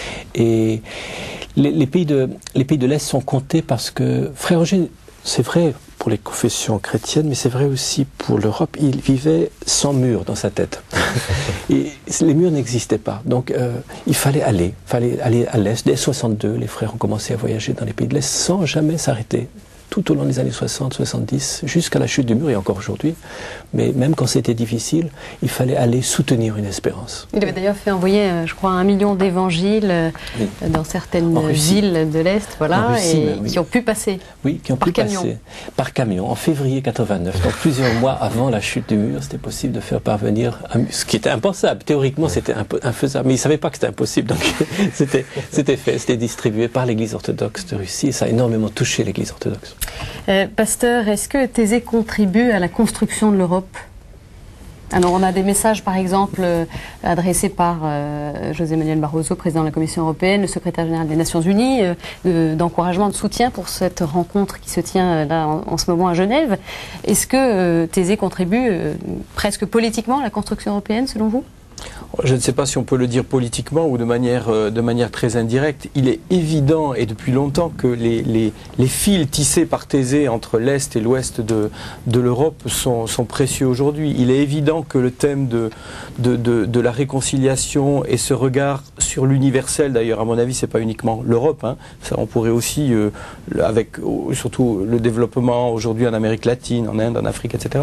Et les pays de l'Est sont comptés parce que Frère Roger, c'est vrai pour les confessions chrétiennes, mais c'est vrai aussi pour l'Europe, il vivait sans mur dans sa tête. Et les murs n'existaient pas. Donc il fallait aller à l'Est. Dès 62, les frères ont commencé à voyager dans les pays de l'Est sans jamais s'arrêter. Tout au long des années 60, 70, jusqu'à la chute du mur et encore aujourd'hui. Mais même quand c'était difficile, il fallait aller soutenir une espérance. Il avait d'ailleurs fait envoyer, je crois, 1 million d'évangiles dans certaines villes de l'Est, voilà, Russie, et qui ont pu passer. Oui, qui ont pu passer par camion en février 89. Donc plusieurs mois avant la chute du mur, c'était possible de faire parvenir, ce qui était impensable. Théoriquement, c'était infaisable, mais ils ne savaient pas que c'était impossible. Donc c'était fait, c'était distribué par l'Église orthodoxe de Russie. Et ça a énormément touché l'Église orthodoxe. Pasteur, est-ce que Thésée contribue à la construction de l'Europe? Alors on a des messages par exemple adressés par José Manuel Barroso, président de la Commission européenne, le secrétaire général des Nations Unies, d'encouragement, de soutien pour cette rencontre qui se tient là en ce moment à Genève. Est-ce que Thésée contribue presque politiquement à la construction européenne selon vous? Je ne sais pas si on peut le dire politiquement ou de manière très indirecte. Il est évident, et depuis longtemps, que les fils tissés par Thésée entre l'Est et l'Ouest de l'Europe sont précieux aujourd'hui. Il est évident que le thème de la réconciliation et ce regard sur l'universel, d'ailleurs, à mon avis, c'est pas uniquement l'Europe. Hein, ça, on pourrait aussi, avec surtout le développement aujourd'hui en Amérique latine, en Inde, en Afrique, etc.,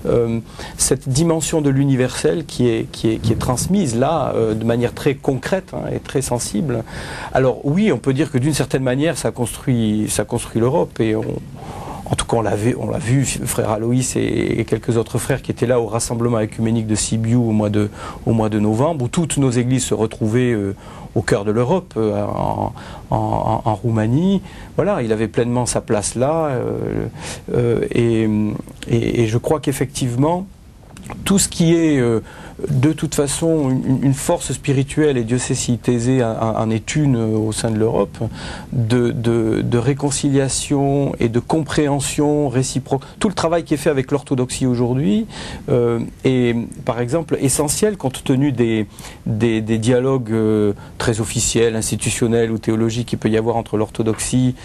cette dimension de l'universel qui est transmise là de manière très concrète et très sensible. Alors oui, on peut dire que d'une certaine manière ça construit l'Europe, et en tout cas on l'a vu, frère Aloïs et quelques autres frères qui étaient là au rassemblement œcuménique de Sibiu au mois de novembre, où toutes nos églises se retrouvaient au cœur de l'Europe, en Roumanie. Voilà, il avait pleinement sa place là, et je crois qu'effectivement tout ce qui est de toute façon une force spirituelle, et Dieu sait si Thésée en est une au sein de l'Europe, de réconciliation et de compréhension réciproque. Tout le travail qui est fait avec l'orthodoxie aujourd'hui est par exemple essentiel compte tenu des dialogues très officiels, institutionnels ou théologiques qu'il peut y avoir entre l'orthodoxie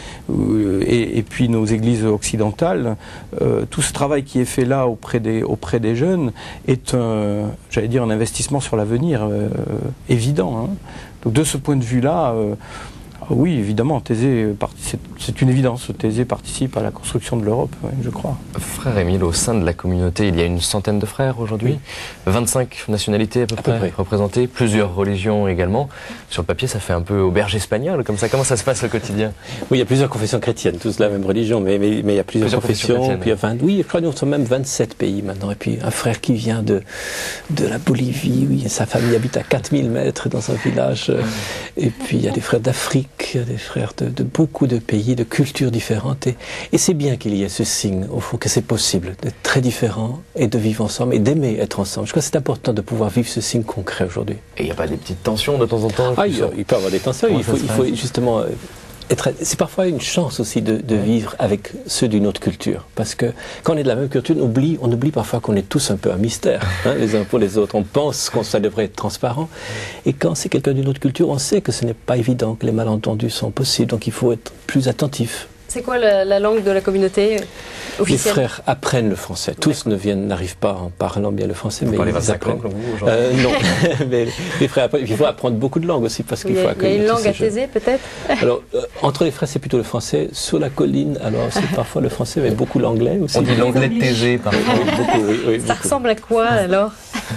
et puis nos églises occidentales. Tout ce travail qui est fait là auprès des jeunes est j'allais dire un investissement sur l'avenir évident. Hein. Donc de ce point de vue-là, oui, évidemment, Thésée, c'est une évidence. Thésée participe à la construction de l'Europe, je crois. Frère Émile, au sein de la communauté, il y a une centaine de frères aujourd'hui, oui. 25 nationalités à peu près représentées, plusieurs religions également. Sur le papier, ça fait un peu auberge espagnole, comme ça. Comment ça se passe au quotidien? Oui, il y a plusieurs confessions chrétiennes, tous la même religion, mais il y a plusieurs confessions. Puis, enfin, oui, je crois que nous sommes même 27 pays maintenant. Et puis un frère qui vient de la Bolivie, oui, sa famille habite à 4000 mètres dans un village. Et puis il y a des frères d'Afrique. Il y a des frères de beaucoup de pays, de cultures différentes. Et c'est bien qu'il y ait ce signe, au fond, que c'est possible d'être très différents et de vivre ensemble et d'aimer être ensemble. Je crois que c'est important de pouvoir vivre ce signe concret aujourd'hui. Et il n'y a pas des petites tensions de temps en temps? Il peut y avoir des tensions. Il faut justement... C'est parfois une chance aussi de vivre avec ceux d'une autre culture. Parce que quand on est de la même culture, on oublie parfois qu'on est tous un peu un mystère, les uns pour les autres. On pense que ça devrait être transparent. Et quand c'est quelqu'un d'une autre culture, on sait que ce n'est pas évident, que les malentendus sont possibles. Donc il faut être plus attentif. C'est quoi la langue de la communauté officielle? Les frères apprennent le français. Tous n'arrivent pas en parlant bien le français, mais ils apprennent. Non, mais les frères apprennent. Il faut apprendre beaucoup de langues aussi parce qu'il faut accueillir. Il y a une langue à Thésée peut-être? Alors, entre les frères, c'est plutôt le français. Sur la colline, alors c'est parfois le français, mais beaucoup l'anglais aussi. On dit l'anglais de Thésée parfois. Oui, ça ressemble à quoi alors?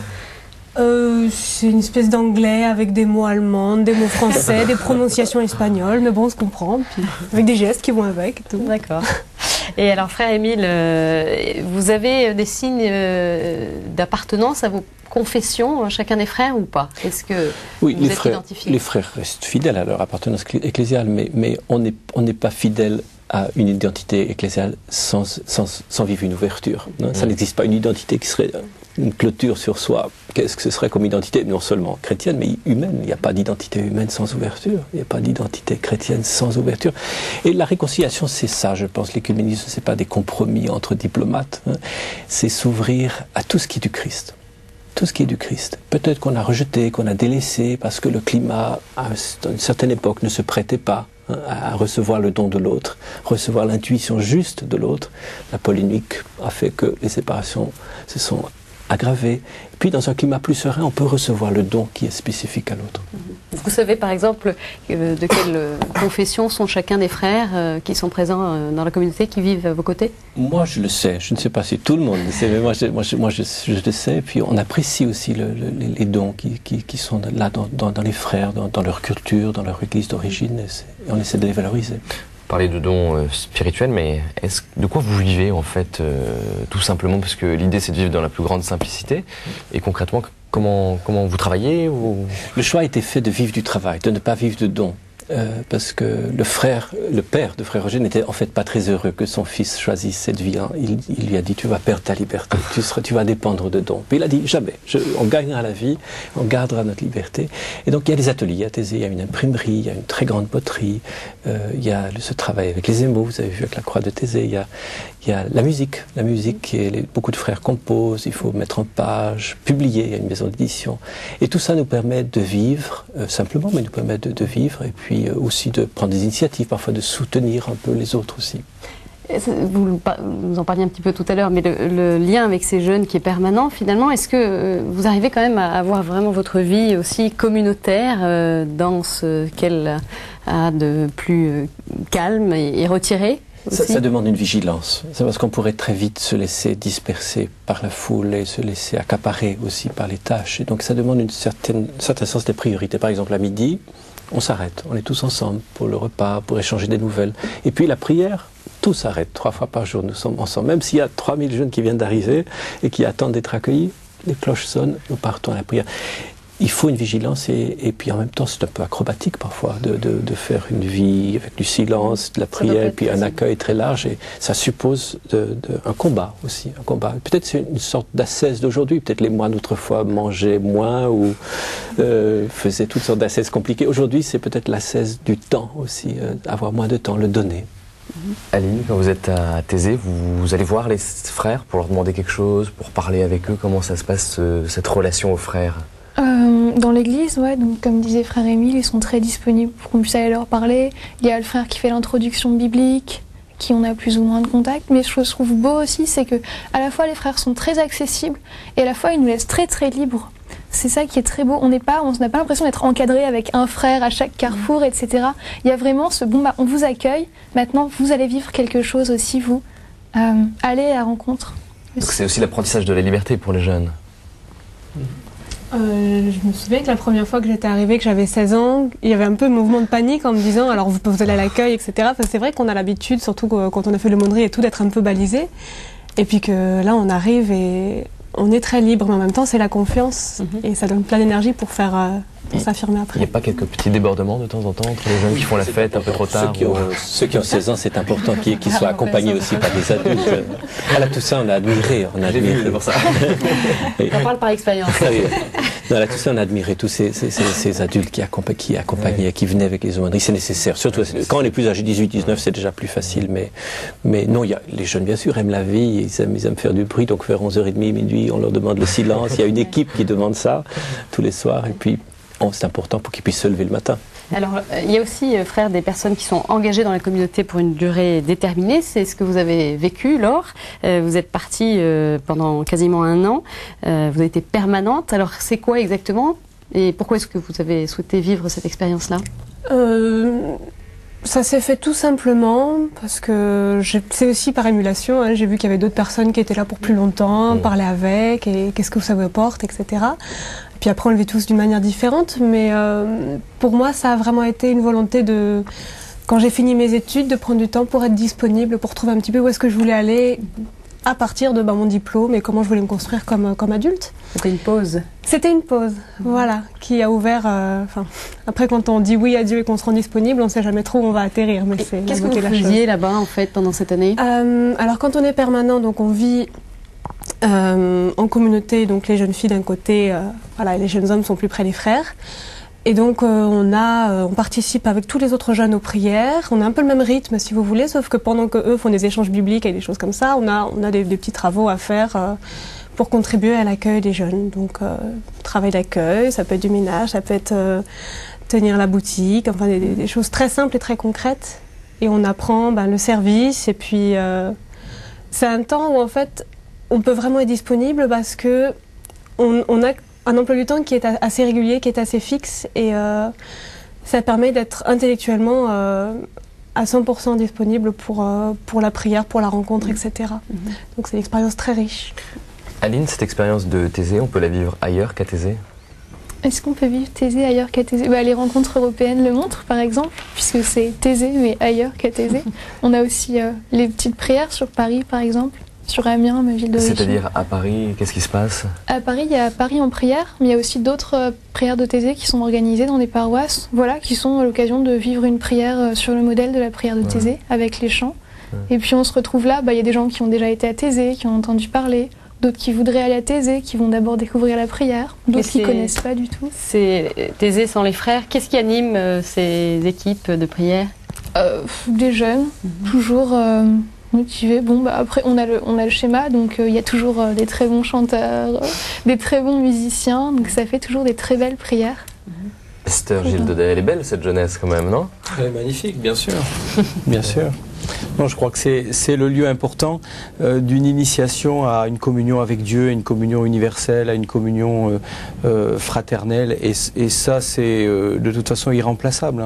C'est une espèce d'anglais avec des mots allemands, des mots français, des prononciations espagnoles, mais bon, on se comprend, puis avec des gestes qui vont avec et tout. D'accord. Et alors, frère Émile, vous avez des signes d'appartenance à vos confessions, chacun des frères, ou pas? Est-ce que oui, vous êtes identifiés? Les frères restent fidèles à leur appartenance ecclésiale, mais on n'est pas fidèle à une identité ecclésiale sans vivre une ouverture. Ça n'existe pas une identité qui serait une clôture sur soi. Qu'est-ce que ce serait comme identité? Non seulement chrétienne, mais humaine. Il n'y a pas d'identité humaine sans ouverture. Il n'y a pas d'identité chrétienne sans ouverture. Et la réconciliation, c'est ça, je pense. L'écuménisme, ce n'est pas des compromis entre diplomates. C'est s'ouvrir à tout ce qui est du Christ. Tout ce qui est du Christ. Peut-être qu'on a rejeté, qu'on a délaissé, parce que le climat, à une certaine époque, ne se prêtait pas à recevoir le don de l'autre, recevoir l'intuition juste de l'autre. La polémique a fait que les séparations se sont aggravées. Puis dans un climat plus serein, on peut recevoir le don qui est spécifique à l'autre. Vous savez par exemple de quelle confession sont chacun des frères qui sont présents dans la communauté, qui vivent à vos côtés? Moi je le sais, je ne sais pas si tout le monde le sait, mais moi je le sais. Et puis on apprécie aussi les dons qui sont là dans les frères, dans leur culture, dans leur église d'origine, et on essaie de les valoriser. Parler de dons spirituels, mais de quoi vous vivez en fait, tout simplement, parce que l'idée c'est de vivre dans la plus grande simplicité, et concrètement, comment vous travaillez ou... Le choix a été fait de vivre du travail, de ne pas vivre de dons. Parce que le père de frère Roger n'était en fait pas très heureux que son fils choisisse cette vie. Il lui a dit, tu vas perdre ta liberté, tu vas dépendre de dons. Puis il a dit, jamais, on gagnera la vie, on gardera notre liberté. Et donc il y a des ateliers à Thésée, il y a une imprimerie, il y a une très grande poterie, il y a ce travail avec les émaux, vous avez vu avec la croix de Thésée, il y a la musique beaucoup de frères composent, il faut mettre en page, publier, il y a une maison d'édition. Et tout ça nous permet de vivre, simplement, mais nous permet de vivre, et puis aussi de prendre des initiatives, parfois de soutenir un peu les autres aussi. Vous en parliez un petit peu tout à l'heure, mais le lien avec ces jeunes qui est permanent, finalement, est-ce que vous arrivez quand même à avoir vraiment votre vie aussi communautaire dans ce qu'elle a de plus calme et retiré? Ça demande une vigilance. C'est parce qu'on pourrait très vite se laisser disperser par la foule et se laisser accaparer aussi par les tâches. Et donc ça demande un certain sens des priorités. Par exemple, à midi, on s'arrête. On est tous ensemble pour le repas, pour échanger des nouvelles. Et puis la prière, tout s'arrête. 3 fois par jour, nous sommes ensemble. Même s'il y a 3000 jeunes qui viennent d'arriver et qui attendent d'être accueillis, les cloches sonnent, nous partons à la prière. il faut une vigilance et puis en même temps c'est un peu acrobatique parfois de faire une vie avec du silence, de la prière et puis un accueil très large et ça suppose un combat aussi, un combat. Peut-être c'est une sorte d'ascèse d'aujourd'hui, peut-être les moines autrefois mangeaient moins ou faisaient toutes sortes d'ascèses compliquées. Aujourd'hui c'est peut-être l'ascèse du temps aussi, avoir moins de temps, le donner. Aline, quand vous êtes à Thésée, vous allez voir les frères pour leur demander quelque chose, pour parler avec eux, comment ça se passe cette relation aux frères? Dans l'église, ouais, donc comme disait frère Émile, ils sont très disponibles pour qu'on puisse aller leur parler. Il y a le frère qui fait l'introduction biblique, qui on a plus ou moins de contact. Mais ce que je trouve beau aussi, c'est que à la fois les frères sont très accessibles et à la fois ils nous laissent très très libres. C'est ça qui est très beau. On n'a pas l'impression d'être encadré avec un frère à chaque carrefour, etc. Il y a vraiment ce on vous accueille. Maintenant, vous allez vivre quelque chose aussi, vous. Allez à la rencontre. Donc c'est aussi l'apprentissage de la liberté pour les jeunes. Je me souviens que la première fois que j'étais arrivée, que j'avais 16 ans, il y avait un peu un mouvement de panique en me disant alors vous allez à l'accueil, etc. Enfin, c'est vrai qu'on a l'habitude, surtout quand on a fait l'aumônerie et tout, d'être un peu balisé. Et puis que là on arrive et on est très libre, mais en même temps c'est la confiance et ça donne plein d'énergie pour s'affirmer après. Il n'y a pas quelques petits débordements de temps en temps entre les jeunes qui font la fête un peu trop tard? Ceux qui ont 16 ans, c'est important qu'ils soient accompagnés aussi par des adultes. À la Toussaint, on a admiré. C'est pour ça. On parle par expérience. À la Toussaint, on a admiré tous ces adultes qui accompagnaient, qui venaient avec les aumôneries. C'est nécessaire. Surtout quand on est plus âgé, 18, 19, c'est déjà plus facile. Mais non, les jeunes, bien sûr, aiment la vie. Ils aiment faire du bruit. Donc vers 11h30, minuit, on leur demande le silence. Il y a une équipe qui demande ça tous les soirs. Et puis, c'est important pour qu'ils puissent se lever le matin. Alors, il y a aussi, frère, des personnes qui sont engagées dans la communauté pour une durée déterminée. C'est ce que vous avez vécu, Laure. Vous êtes partie pendant quasiment 1 an. Vous avez été permanente. Alors, c'est quoi exactement? Et pourquoi est-ce que vous avez souhaité vivre cette expérience-là? Ça s'est fait tout simplement parce que c'est aussi par émulation. J'ai vu qu'il y avait d'autres personnes qui étaient là pour plus longtemps, parler avec, et qu'est-ce que ça vous apporte, etc. Puis après, on le vit tous d'une manière différente, mais pour moi, ça a vraiment été une volonté de, quand j'ai fini mes études, de prendre du temps pour être disponible, pour trouver un petit peu où est-ce que je voulais aller à partir de mon diplôme et comment je voulais me construire comme adulte. C'était une pause. C'était une pause, voilà, qui a ouvert... après, quand on dit oui à Dieu et qu'on se rend disponible, on ne sait jamais trop où on va atterrir. Mais c'est qu'est-ce que vous faisiez là-bas, en fait, pendant cette année? Alors, quand on est permanent, donc on vit... en communauté, donc les jeunes filles d'un côté, et les jeunes hommes sont plus près des frères. Et donc on participe avec tous les autres jeunes aux prières. On a un peu le même rythme, si vous voulez, sauf que pendant que eux font des échanges bibliques et des choses comme ça, on a des petits travaux à faire pour contribuer à l'accueil des jeunes. Donc travail d'accueil, ça peut être du ménage, ça peut être tenir la boutique, enfin des choses très simples et très concrètes. Et on apprend le service. Et puis c'est un temps où en fait on peut vraiment être disponible parce que on a un emploi du temps qui est assez régulier, qui est assez fixe et ça permet d'être intellectuellement à 100% disponible pour la prière, pour la rencontre, etc. Donc c'est une expérience très riche. Aline, cette expérience de Thésée, on peut la vivre ailleurs qu'à Thésée? Est-ce qu'on peut vivre Thésée ailleurs qu'à Thésée? Les rencontres européennes le montrent, par exemple, puisque c'est Thésée, mais ailleurs qu'à Thésée. On a aussi les petites prières sur Paris, par exemple. Sur Amiens, ma ville d'origine. C'est-à-dire à Paris, qu'est-ce qui se passe? À Paris, il y a Paris en prière, mais il y a aussi d'autres prières de Thésée qui sont organisées dans des paroisses, qui sont à l'occasion de vivre une prière sur le modèle de la prière de Thésée, avec les chants. Et puis on se retrouve là, il y a des gens qui ont déjà été à Thésée, qui ont entendu parler, d'autres qui voudraient aller à Thésée, qui vont d'abord découvrir la prière, d'autres qui ne connaissent pas du tout. C'est Thésée sans les frères. Qu'est-ce qui anime ces équipes de prière? Des jeunes, toujours... motivés. Après on a le schéma, donc il y a toujours des très bons chanteurs, des très bons musiciens, donc ça fait toujours des très belles prières. Esther Gilles Daudet, elle est belle cette jeunesse quand même, non? Elle est magnifique, bien sûr. Bien sûr. Non, je crois que c'est le lieu important d'une initiation à une communion avec Dieu, à une communion universelle, à une communion fraternelle. Et ça, c'est de toute façon irremplaçable.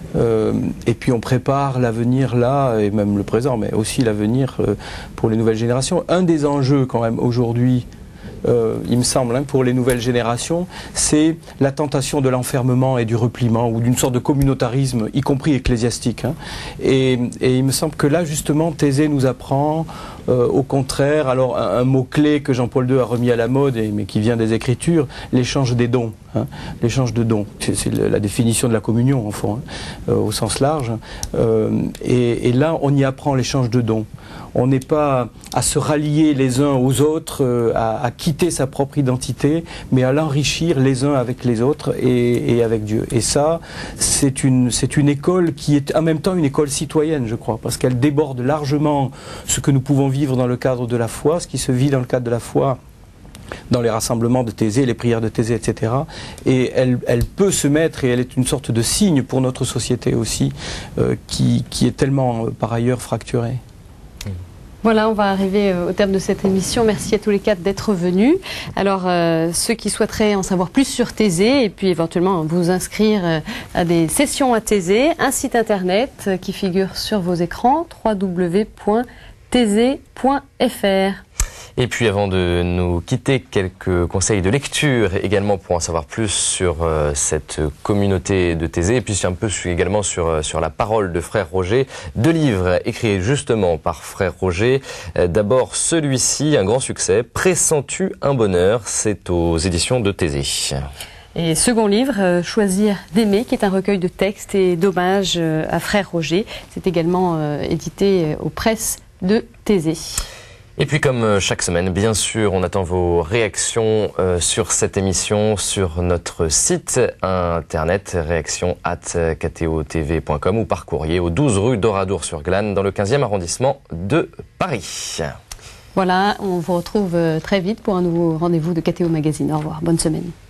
Et puis on prépare l'avenir là, et même le présent, mais aussi l'avenir pour les nouvelles générations. Un des enjeux quand même aujourd'hui, il me semble, pour les nouvelles générations, c'est la tentation de l'enfermement et du repliement, ou d'une sorte de communautarisme, y compris ecclésiastique. Et il me semble que là, justement, Thésée nous apprend, au contraire, alors un mot-clé que Jean-Paul II a remis à la mode, mais qui vient des Écritures, l'échange des dons. hein, l'échange de dons. C'est la définition de la communion, en fond, au sens large. Et là, on y apprend l'échange de dons. On n'est pas à se rallier les uns aux autres, à quitter sa propre identité, mais à l'enrichir les uns avec les autres et avec Dieu. Et ça, c'est une école qui est en même temps une école citoyenne, je crois, parce qu'elle déborde largement ce que nous pouvons vivre dans le cadre de la foi, ce qui se vit dans le cadre de la foi, dans les rassemblements de Thésée, les prières de Thésée, etc. Et elle peut se mettre, et elle est une sorte de signe pour notre société aussi, qui est tellement par ailleurs fracturée. Voilà, on va arriver au terme de cette émission. Merci à tous les quatre d'être venus. Alors, ceux qui souhaiteraient en savoir plus sur Thésée et puis éventuellement vous inscrire à des sessions à Thésée, un site internet qui figure sur vos écrans, www.thésée.fr. Et puis avant de nous quitter, quelques conseils de lecture également pour en savoir plus sur cette communauté de Thésée et puis un peu également sur la parole de Frère Roger. 2 livres écrits justement par Frère Roger. D'abord celui-ci, un grand succès, Pressens-tu un bonheur? C'est aux éditions de Thésée. Et second livre, Choisir d'aimer, qui est un recueil de textes et d'hommages à Frère Roger. C'est également édité aux presses de Thésée. Et puis comme chaque semaine, bien sûr, on attend vos réactions sur cette émission sur notre site internet réaction@ktotv.com ou par courrier au 12 rue d'Oradour-sur-Glane dans le 15e arrondissement de Paris. Voilà, on vous retrouve très vite pour un nouveau rendez-vous de KTO Magazine. Au revoir, bonne semaine.